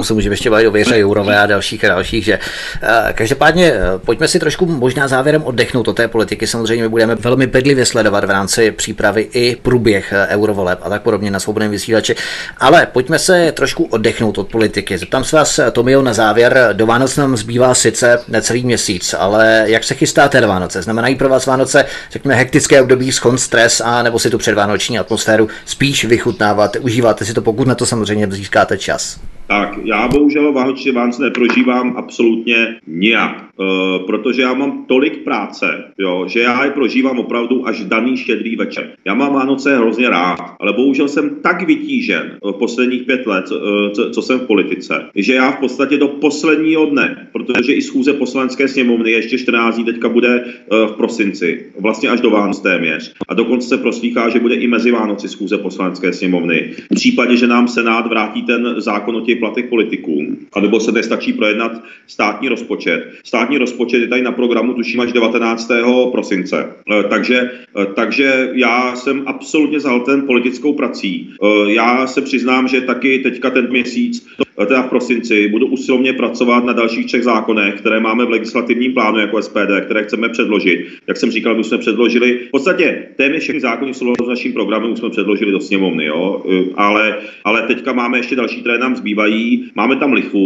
třeba i o Věře Jourové a dalších a dalších, že každopádně pojďme si trošku možná závěrem oddechnout od té politiky. Samozřejmě budeme velmi bedlivě sledovat v rámci přípravy i průběh eurovoleb a tak podobně na Svobodném vysílači, ale pojďme se trošku oddechnout od politiky. Zeptám se vás, Tomio, na závěr. Do Vánoc nám zbývá sice necelý měsíc, ale jak se chystáte do Vánoce? Znamenají pro vás Vánoce, řekněme, hektické období, schon, stres, a nebo si tu předvánoční atmosféru spíš vychutnáváte, užíváte si to, pokud na to samozřejmě získáte čas? Tak, já bohužel Vánoční Vánoce neprožívám absolutně nijak, e, protože já mám tolik práce, jo, že já je prožívám opravdu až daný štědrý večer. Já mám Vánoce hrozně rád, ale bohužel jsem tak vytížen v posledních pět let, e, co, co jsem v politice, že já v podstatě do posledního dne, protože i schůze poslanecké sněmovny ještě čtrnáct dní teďka bude e, v prosinci, vlastně až do Vánoc téměř. A dokonce se proslýchá, že bude i mezi Vánoci schůze poslanecké sněmovny. V případě, že nám Senát vrátí ten zákon o těch platech politiků, anebo se nestačí projednat státní rozpočet. Státní rozpočet je tady na programu, tuším, až devatenáctého prosince. Takže, takže já jsem absolutně zahlten politickou prací. Já se přiznám, že taky teďka ten měsíc, teda v prosinci, budu usilovně pracovat na dalších třech zákonech, které máme v legislativním plánu jako S P D, které chceme předložit. Jak jsem říkal, my jsme předložili, v podstatě téměř všechny zákony jsou v naším programu, už jsme předložili do sněmovny, jo? Ale, ale teďka máme ještě další, které nám zbývají. Máme tam lichvu,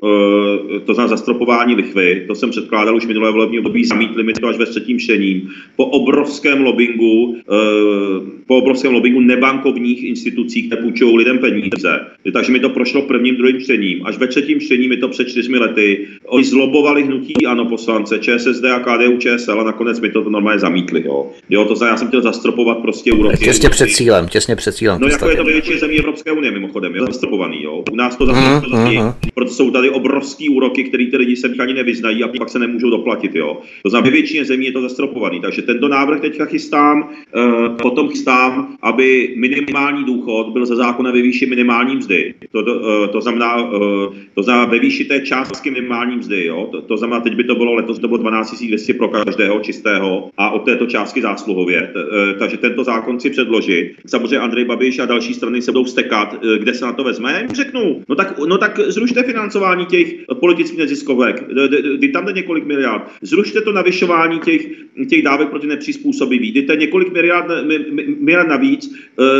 to znamená zastropování lichvy, to jsem předkládal už minulé volební období, zamítli mi to až ve třetím čtení. Po obrovském lobbingu, po obrovském lobbingu nebankovních institucí, které půjčují lidem peníze. Takže mi to prošlo prvním, druhým čtením. Až ve třetím čtení mi to před čtyřmi lety. Oni zlobovali hnutí ANO poslance, Č S S D a K D U Č S L a nakonec mi to normálně zamítli. Jo, jo to znamená, já jsem chtěl zastropovat prostě úroky. Těsně před cílem, těsně před cílem. No jako je to ve většině zemí Evropské unie mimochodem, je zastropovaný, jo. U nás to zastropovaný, proto jsou tady obrovský úroky, které ty lidi se ani nevyznají a pak se nemůžou doplatit, jo. To znamená, ve většině zemí je to zastropovaný. Takže tento návrh teďka chystám, uh, potom chystám, aby minimální důchod byl ze zákona ve výši minimální mzdy. To, to, uh, to znamená, uh, to znamená ve výši té částky minimální mzdy, jo. To, to znamená, teď by to bylo letos to bylo dvanáct tisíc dvě stě pro každého čistého a od této částky zásluhově. T, uh, takže tento zákon si předložit. Samozřejmě Andrej Babiš a další strany se budou vztekat, uh, kde se na to vezme. Řeknu, no tak, no tak zrušte financování těch politických neziskovek. Kdy tam jde několik miliard. Zrušte to navyšování těch, těch dávek proti nepřizpůsobivých. Dejte několik miliard, miliard navíc,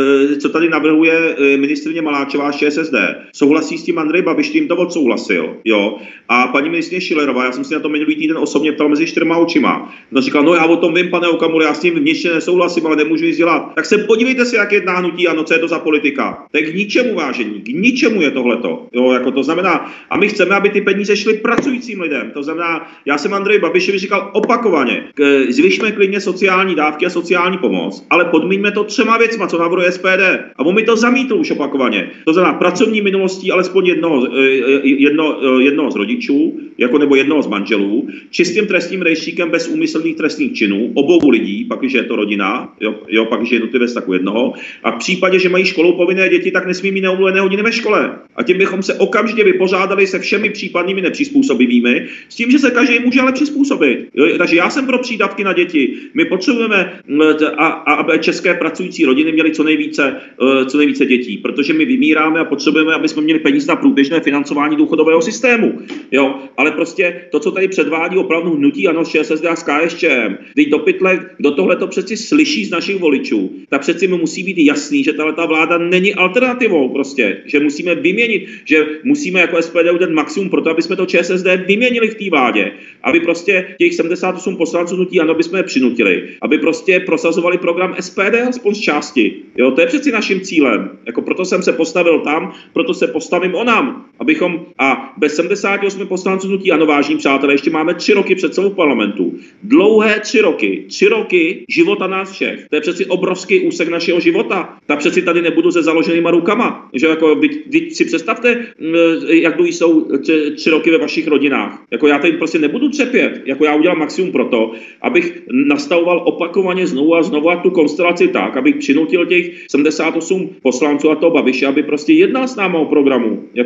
co tady navrhuje ministryně Maláčová z Č S S D. Souhlasí s tím Andrej Babiš, tím to odsouhlasil. Jo? A paní ministryně Schillerová, já jsem si na to minulý týden osobně ptal mezi čtyřma očima. No říkal, no já o tom vím, pane Okamuro, já s tím vnitřně nesouhlasím, ale nemůžu nic dělat. Tak se podívejte si, jak jedná hnutí ANO, co je to za politika. Tak k ničemu, vážení, k ničemu je tohleto. Jo, jako to znamená, a my chceme, aby ty peníze šly pracujícím lidem. To znamená, já jsem Andrej Babišovi říkal opakovaně, zvyšme klidně sociální dávky a sociální pomoc, ale podmíňme to třema věcma, co navrhuje S P D. A on mi to zamítl už opakovaně. To znamená pracovní minulostí alespoň jednoho, jedno, jednoho z rodičů, jako nebo jednoho z manželů, čistým trestním rejstříkem bez úmyslných trestných činů, obou lidí, pak když je to rodina, jo, jo pak když je jednotlivec tak u jednoho. A v případě, že mají školou povinné děti, tak nesmí mít neomluvené hodiny ve škole. A tím bychom se okamžitě vypořádali se všemi případnými nepřizpůsobivými, s tím, že se každý může ale přizpůsobit. Jo, takže já jsem pro přídavky na děti. My potřebujeme, a, a, aby české pracující rodiny měly co nejvíce, co nejvíce dětí, protože my vymíráme a potřebujeme, aby jsme měli peníze na průběžné financování důchodového systému. Jo, ale prostě to, co tady předvádí opravdu hnutí ANO, Č S S D a s K S Č M, teď do pytle, kdo tohle to přeci slyší z našich voličů, tak přeci mi musí být jasný, že tato vláda není alternativou prostě, že musíme vyměnit, že musíme jako S P D udělat maximum pro to, aby jsme to Č S S D vyměnili v té vládě, aby prostě těch sedmdesát osm poslanců hnutí ANO bychom je přinutili, aby prostě prosazovali program S P D aspoň z části. Jo, to je přeci naším cílem. Jako proto jsem se postavil tam, proto se postavím onam, abychom a bez sedmdesáti osmi poslanců hnutí ANO, vážení přátelé, ještě máme tři roky před celou parlamentu. Dlouhé tři roky, tři roky života nás všech. To je přeci obrovský úsek našeho života. Ta přeci tady nebudu se založenýma rukama. Že jako vy, vy si představte, jak dlouhý jsou tři, tři roky ve vašich rodinách. Jako já tady prostě nebudu třepět. Jako já udělám maximum pro to, abych nastavoval opakovaně znovu a znovu a tu konstelaci tak, abych přinutil těch sedmdesát osm poslanců a toho Babiše, aby prostě jednal s námi o programu. Jako to znamená, budu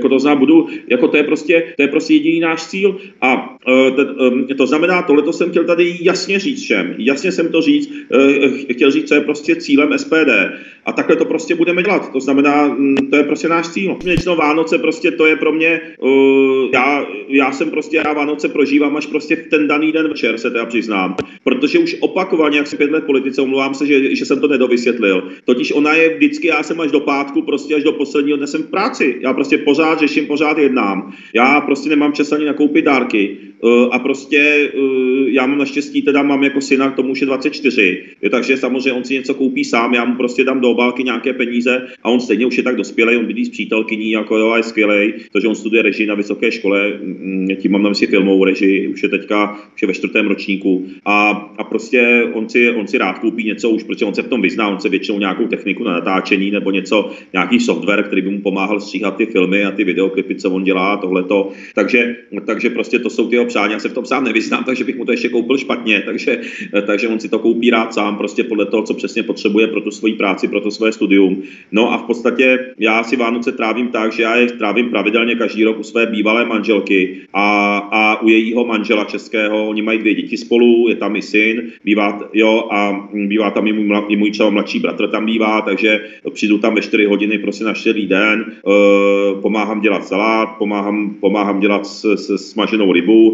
budu, jako to je prostě, to je prostě jediný náš cíl. A uh, to znamená, tohle to jsem chtěl tady jasně říct všem. Jasně jsem to říct, uh, chtěl říct, co je prostě cílem S P D. A takhle to prostě budeme dělat. To znamená, to je prostě náš cíl. Většinou Vánoce prostě to je pro mě, uh, já, já jsem prostě, já Vánoce prožívám až prostě v ten daný den večer, se teda přiznám. Protože už opakovaně, jak si pět let politice, omlouvám se, že, že jsem to nedovysvětlil. Totiž ona je vždycky, já jsem až do pátku, prostě až do posledního dne jsem v práci. Já prostě pořád řeším, pořád jednám. Já prostě nemám čas ani nakoupit dárky. Uh, a prostě uh, já mám naštěstí, teda mám jako syna, k tomu už je dvacet čtyři, je, takže samozřejmě on si něco koupí sám, já mu prostě dám do obálky nějaké peníze a on stejně už je tak dospělej, on bydlí s přítelkyní, jako jo, a je skvělej, protože on studuje režii na vysoké škole, tím mám na mysli filmovou režii, už je teďka, už je ve čtvrtém ročníku a, a prostě on si, on si rád koupí něco už, protože on se v tom vyzná, on se většinou nějakou techniku na natáčení nebo něco, nějaký software, který by mu pomáhal stříhat ty filmy a ty videoklipy, co on dělá, tohleto, takže, takže prostě to jsou ty jeho přání, já se v tom sám nevyznám, takže bych mu to ještě koupil špatně, takže, takže on si to koupí rád sám, prostě podle toho, co přesně potřebuje pro tu svoji práci, pro to svoje studium. No a v podstatě já si Vánoce trávím tak, že já je trávím pravidelně každý rok u své bývalé manželky a, a u jejího manžela českého, oni mají dvě děti spolu, je tam i syn, bývá, jo, a bývá tam i můj, i můj třeba mladší bratr tam bývá, takže přijdu tam ve čtyři hodiny prostě na štědrý den, uh, pomáhám dělat salát, pomáhám, pomáhám dělat s, s, smaženou rybu.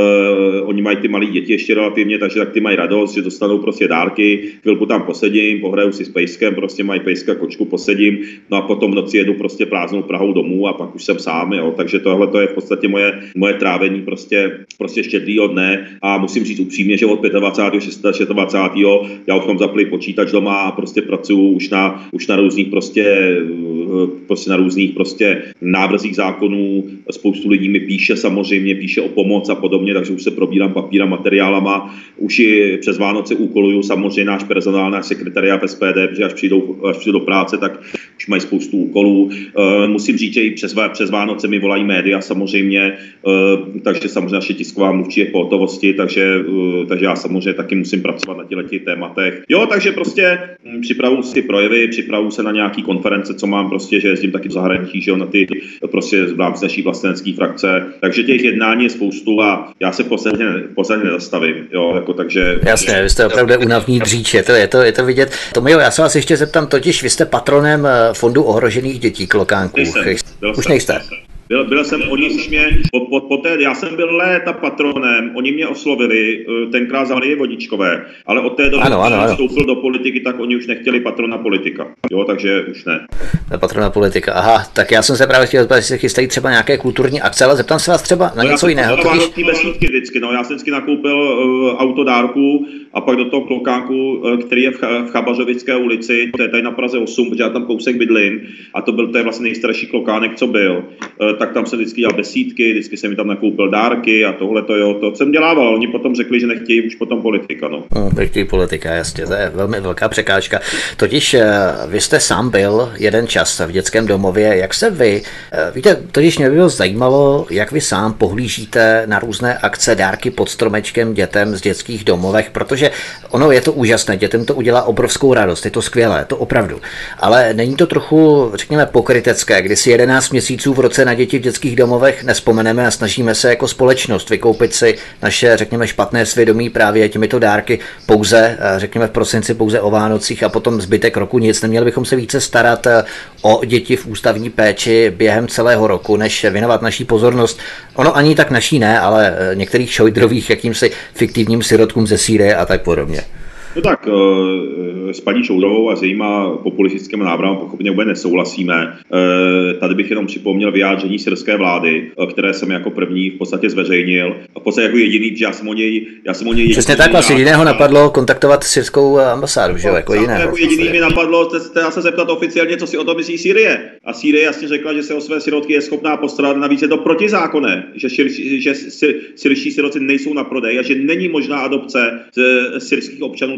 Uh, oni mají ty malé děti ještě relativně, takže tak ty mají radost, že dostanou prostě dárky, chvilku tam posedím, pohraju si s pejskem, prostě mají pejska, kočku, posedím, no a potom v noci jedu prostě prázdnou Prahou domů a pak už jsem sám, jo, takže tohle to je v podstatě moje, moje trávení prostě, prostě štědrýho dne a musím říct upřímně, že od dvacátého pátého, dvacátého šestého já už mám zaplý počítač doma a prostě pracuju už na, už na různých prostě, prostě na různých prostě návrzích zákonů, spoustu lidí mi píše samozřejmě, píše o pomoc a podobně, takže už se probírám papíra, materiálama, už i přes Vánoce úkoluju samozřejmě náš personál, náš sekretariát S P D, protože až přijdou, až přijdou do práce, tak už mají spoustu úkolů. E, musím říct, že i přes, přes Vánoce mi volají média samozřejmě, e, takže samozřejmě naše tisková mluvčí je po hotovosti, takže, e, takže já samozřejmě taky musím pracovat na těchto tématech. Jo, takže prostě připravuju si projevy, připravuju se na nějaký konference, co mám prostě, že jezdím taky v zahraničí, že jo, na ty prostě v rámci naší vlastenecké frakce, takže těch jednání je spoustu a já se posledně, posledně nezastavím, jo, jako takže... Jasně, vy jste opravdu unavní dříč, je to, je to, je to vidět. Tomio, já se vás ještě zeptám, totiž vy jste patronem Fondu ohrožených dětí Klokánků. Už nejste. Byl, byl jsem, oni už mě, po, po, poté, já jsem byl léta patronem, oni mě oslovili, tenkrát za Marie Vodičkové, ale od té doby, když jsem vstoupil do politiky, tak oni už nechtěli patrona politika, jo, takže už ne. Patrona politika, aha, tak já jsem se právě chtěl zeptat, jestli se chystají třeba nějaké kulturní akce, ale zeptám se vás třeba na no, něco jiného. Totiž... besídky vždycky, no, já jsem vždycky nakoupil uh, autodárku a pak do toho Klokánku, uh, který je v, v Chabařovické ulici, to je tady na Praze osm, protože já tam kousek bydlím a to byl to je vlastně nejstarší Klokánek, co byl. Uh, tak tam jsem vždycky dělal besídky, vždycky jsem mi tam nakoupil dárky a tohle to jo, to jsem dělával, oni potom řekli, že nechtějí už potom politika, no. No, nechtějí politika, jasně, to je velmi velká překážka. Totiž vy jste sám byl jeden čas v dětském domově, jak se vy, víte, totiž mě by bylo zajímalo, jak vy sám pohlížíte na různé akce, dárky pod stromečkem dětem z dětských domovech, protože ono je to úžasné, dětem to udělá obrovskou radost, je to skvělé, to opravdu, ale není to trochu, řekněme, pokrytecké, kdy si jedenáct měsíců v roce na děti v dětských domovech nespomeneme a snažíme se jako společnost vykoupit si naše, řekněme, špatné svědomí právě těmito dárky pouze, řekněme, v prosinci pouze o Vánocích a potom zbytek roku nic. Neměli bychom se více starat o děti v ústavní péči během celého roku, než věnovat naší pozornost. Ono ani tak naší ne, ale některých šojdrových jakýmsi fiktivním sirotkům ze Sýrie a tak podobně. No tak s paní Šoudrovou a s jejíma populistickými návrhy pochopně vůbec nesouhlasíme. Tady bych jenom připomněl vyjádření syrské vlády, které jsem jako první v podstatě zveřejnil. A v podstatě jako jediný, že já jsem o něj... Já jsem o něj Přesně tak, vlastně jediného napadlo kontaktovat syrskou ambasádu, že jo, jako jiného. Jako jediný mi napadlo teda se zeptat oficiálně, co si o tom myslí Sýrie. A Sýrie jasně řekla, že se o své sirotky je schopná postarat, navíc je to protizákonné, že, že syrští sirotci nejsou na prodej a že není možná adopce z syrských občanů do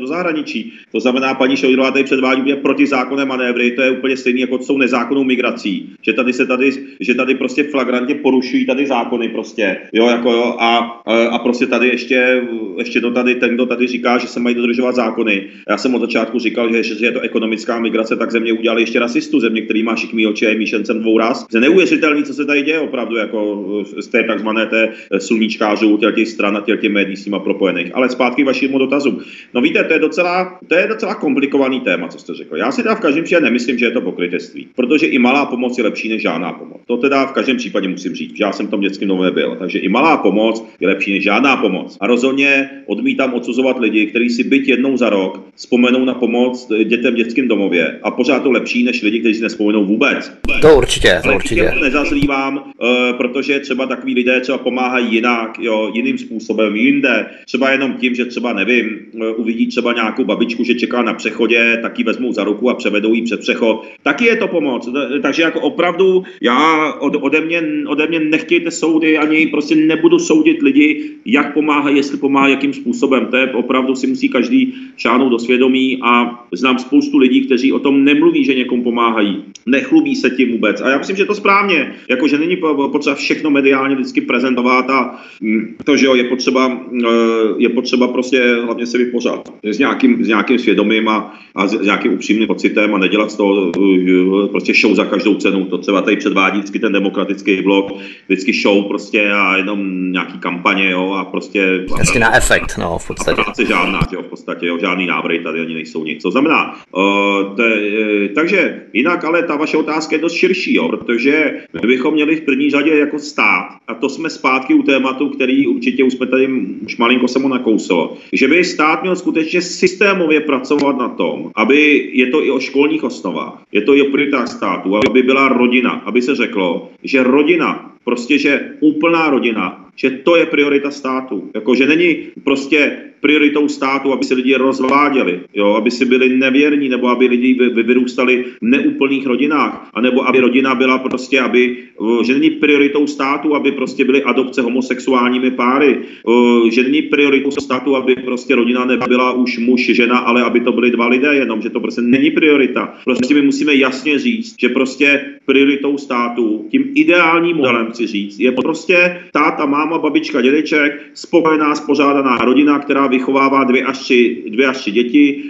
zahraničí. To znamená, paní Šojdrová tady předvádí úplně protizákonné manévry, to je úplně stejné jako s tou nezákonnou migrací, že tady se tady, že tady prostě flagrantně porušují tady zákony prostě, jo, jako jo, a, a prostě tady ještě, ještě to tady, ten, kdo tady říká, že se mají dodržovat zákony. Já jsem od začátku říkal, že, že je to ekonomická migrace, tak země udělali ještě rasistu, země, který má šikmý oči a je míšencem dvou ras. Je neuvěřitelný, co se tady děje opravdu, jako z té takzvané té sluníčkářů, těch stran a těch médií s nima propojených. Ale zpátky k vašemu dotazu. No víte, to je docela, to je docela komplikovaný téma, co jste řekl. Já si teda v každém případě nemyslím, že je to pokrytectví, protože i malá pomoc je lepší než žádná pomoc. To teda v každém případě musím říct, že já jsem v tom dětském domově byl, takže i malá pomoc je lepší než žádná pomoc. A rozhodně odmítám odsuzovat lidi, kteří si byť jednou za rok vzpomenou na pomoc dětem v dětském domově a pořád to lepší než lidi, kteří si nespomenou vůbec. To určitě, to určitě. Ale nezazlívám, uh, protože třeba takový lidé třeba pomáhají jinak, jo, jiným způsobem, jinde, třeba jenom tím, že třeba nevím, uh, uvidí třeba nějakou babičku, že čeká na přechodě, tak ji vezmou za ruku a převedou ji před přechod. Taky je to pomoc. Takže jako opravdu já od, ode, mě, ode mě nechtějte soudy, ani prostě nebudu soudit lidi, jak pomáhají, jestli pomáhají, jakým způsobem. To je opravdu si musí každý šáhnout do svědomí a znám spoustu lidí, kteří o tom nemluví, že někomu pomáhají. Nechlubí se tím vůbec. A já myslím, že to správně. Jako, že není potřeba všechno mediálně vždycky prezentovat a to, že jo, je potřeba, je potřeba prostě hlavně se vypořádat s nějakým, s nějakým svědomím a, a s nějakým upřímným pocitem a nedělat z toho prostě show za každou cenu. To třeba tady předvádí vždycky ten demokratický blok, vždycky show prostě a jenom nějaký kampaně, jo, a prostě... Hezky na efekt, no, v podstatě. Práce žádná, jo, v podstatě, jo, žádný návrhy tady ani nejsou nic. To znamená, uh, te, uh, takže jinak, ale ta vaše otázka je dost širší, jo, protože my bychom měli v první řadě jako stát, a to jsme zpátky u tématu, který určitě už jsme tady už malinko se mu nakouslo, že by stát měl skutečně systémově pracovat na tom, aby je to i o školních osnovách, je to i o prioritách státu, aby byla rodina, aby se řeklo, že rodina, prostě, že úplná rodina, že to je priorita státu. Jako, že není prostě prioritou státu, aby se lidi rozváděli, jo, aby si byli nevěrní, nebo aby lidi vy, vyrůstali v neúplných rodinách, anebo aby rodina byla prostě, aby, že není prioritou státu, aby prostě byly adopce homosexuálními páry, že není prioritou státu, aby prostě rodina nebyla už muž, žena, ale aby to byly dva lidé jenom, že to prostě není priorita. Prostě my musíme jasně říct, že prostě prioritou státu, tím ideálním modelem chci říct, je prostě táta, máma, babička, dědeček, spokojená, spořádaná rodina, která vychovává dvě až tři, dvě až tři děti,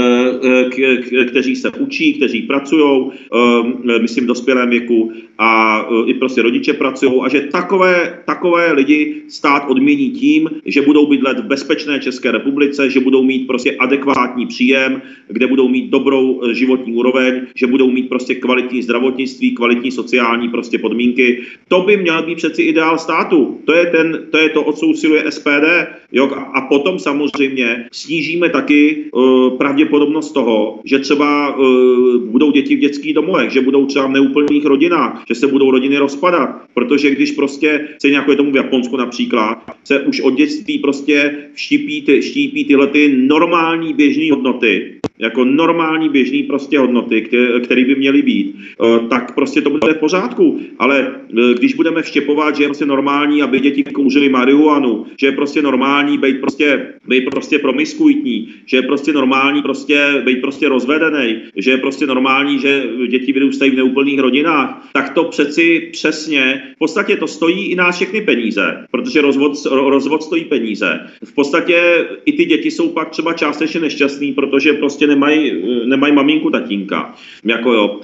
k, k, kteří se učí, kteří pracují, myslím v dospělém věku a i prostě rodiče pracují a že takové, takové lidi stát odmění tím, že budou bydlet v bezpečné České republice, že budou mít prostě adekvátní příjem, kde budou mít dobrou životní úroveň, že budou mít prostě kvalitní zdravotnictví, kvalitní sociální prostě podmínky. To by měl být přeci ideál státu. To je, ten, to, je to, o co usiluje S P D. Jo? A potom samozřejmě snížíme taky uh, pravděpodobnost toho, že třeba uh, budou děti v dětských domovech, že budou třeba v neúplných rodinách, že se budou rodiny rozpadat, protože když prostě, stejně jako je tomu v Japonsku například, se už od dětství prostě štípí, ty, štípí tyhle ty normální běžné hodnoty, jako normální běžný prostě hodnoty, které, které by měly být, tak prostě to bude v pořádku. Ale když budeme vštěpovat, že je prostě normální, aby děti kouřily marihuanu, že je prostě normální být prostě, být prostě promiskuitní, že je prostě normální prostě být prostě rozvedený, že je prostě normální, že děti vyrůstají v neúplných rodinách, tak to přeci přesně, v podstatě to stojí i nás všechny peníze, protože rozvod, rozvod stojí peníze. V podstatě i ty děti jsou pak třeba částečně nešťastný, protože prostě nemají, nemají maminku, tatínka. Jako jo.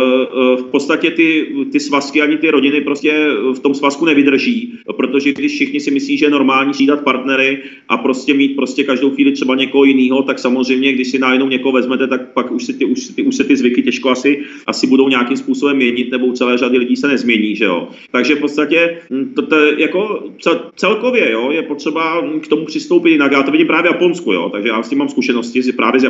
V podstatě ty, ty svazky ani ty rodiny prostě v tom svazku nevydrží, protože když všichni si myslí, že je normální střídat partnery a prostě mít prostě každou chvíli třeba někoho jiného, tak samozřejmě, když si najednou někoho vezmete, tak pak už, si ty, už, ty, už se ty zvyky těžko asi, asi budou nějakým způsobem měnit, nebo celé řady lidí se nezmění, že jo. Takže v podstatě to, to jako celkově, jo, je potřeba k tomu přistoupit jinak. Já to vidím právě v Japonsku, jo, takže já s tím mám zkušenosti právě z Japonska.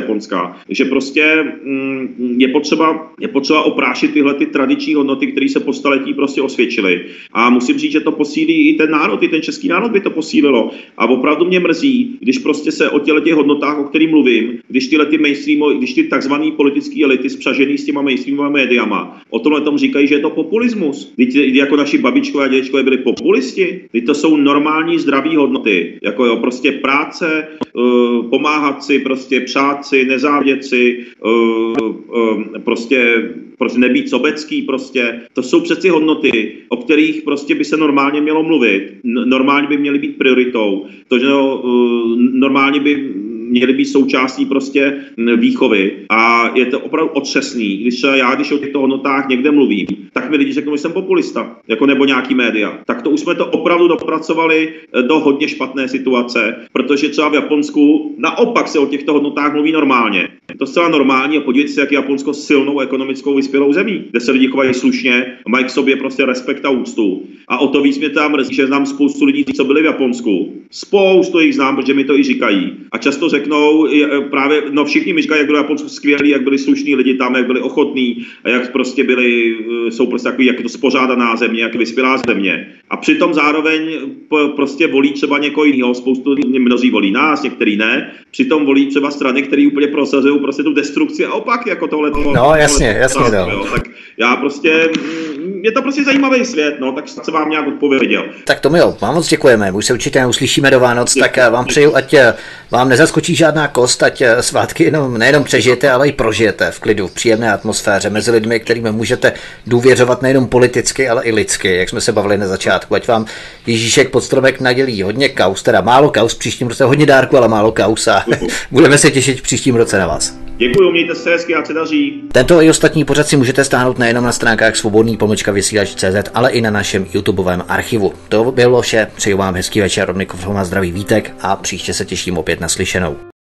populista, že prostě mm, je potřeba, je potřeba oprášit tyhle ty tradiční hodnoty, které se po staletí prostě osvědčily. A musím říct, že to posílí i ten národ, i ten český národ by to posílilo. A opravdu mě mrzí, když prostě se o těchto těch hodnotách, o kterých mluvím, když tyhle ty mainstream, když ty takzvaný politické elity spřažený s těma mainstreamovými médiama, o tomhle tom říkají, že je to populismus. Když jako naši babičkové a dědečkové byli populisti, když to jsou normální zdraví hodnoty, jako jo, prostě práce, uh, pomáhat si, prostě přát si, nezávidět si, uh, uh, prostě prostě nebýt sobecký, prostě. To jsou přeci hodnoty, o kterých prostě by se normálně mělo mluvit. Normálně by měly být prioritou. To, že no, normálně by měly být součástí prostě výchovy a je to opravdu otřesný. Když já, když o těchto hodnotách někde mluvím, tak mi lidi řeknou, že jsem populista, jako nebo nějaký média. Tak to už jsme to opravdu dopracovali do hodně špatné situace, protože třeba v Japonsku naopak se o těchto hodnotách mluví normálně. Je to zcela normální a podívejte se, jak je Japonsko silnou ekonomickou vyspělou zemí, kde se lidi chovají slušně a mají k sobě prostě respekt a úctu. A o to víc mě tam mrzí, že znám spoustu lidí, co byli v Japonsku. Spoustu jich znám, protože mi to i říkají. A často řeknou, právě, no všichni mi říkají, jak bylo Japonsko skvělý, jak byli slušní lidi tam, jak byli ochotní, a jak prostě byli, jsou prostě takový, jak je to spořádaná země, jak je vyspělá země. A přitom zároveň prostě volí třeba někoho jiného, spoustu mnozí volí nás, některý ne. Přitom volí třeba strany, které úplně prosazují prostě tu destrukci a opak jako tohle. No jasně, jasně. Jo, tak já prostě, je to prostě zajímavý svět, no, tak se vám nějak odpověděl. Tak Tomio, vám moc děkujeme, už se určitě neuslyšíme do Vánoc, děkuji, tak vám přeju, ať vám nezaskočí žádná kost, ať svátky jenom, nejenom přežijete, ale i prožijete v klidu, v příjemné atmosféře mezi lidmi, kterými můžete důvěřovat nejenom politicky, ale i lidsky, jak jsme se bavili na začátku. Ať vám Ježíšek pod stromek nadělí hodně kaus, teda málo kaus v příštím roce, hodně dárku, ale málo kaus a budeme se těšit v příštím roce na vás. Děkuji, mějte se hezky, ať se daří. Tento i ostatní pořad si můžete stáhnout nejenom na stránkách svobodný pomlčka vysílač tečka cé zet, ale i na našem YouTubeovém archivu. To bylo vše, přeju vám hezký večer, od mikrofonu a zdravý Vítek a příště se těším opět na slyšenou.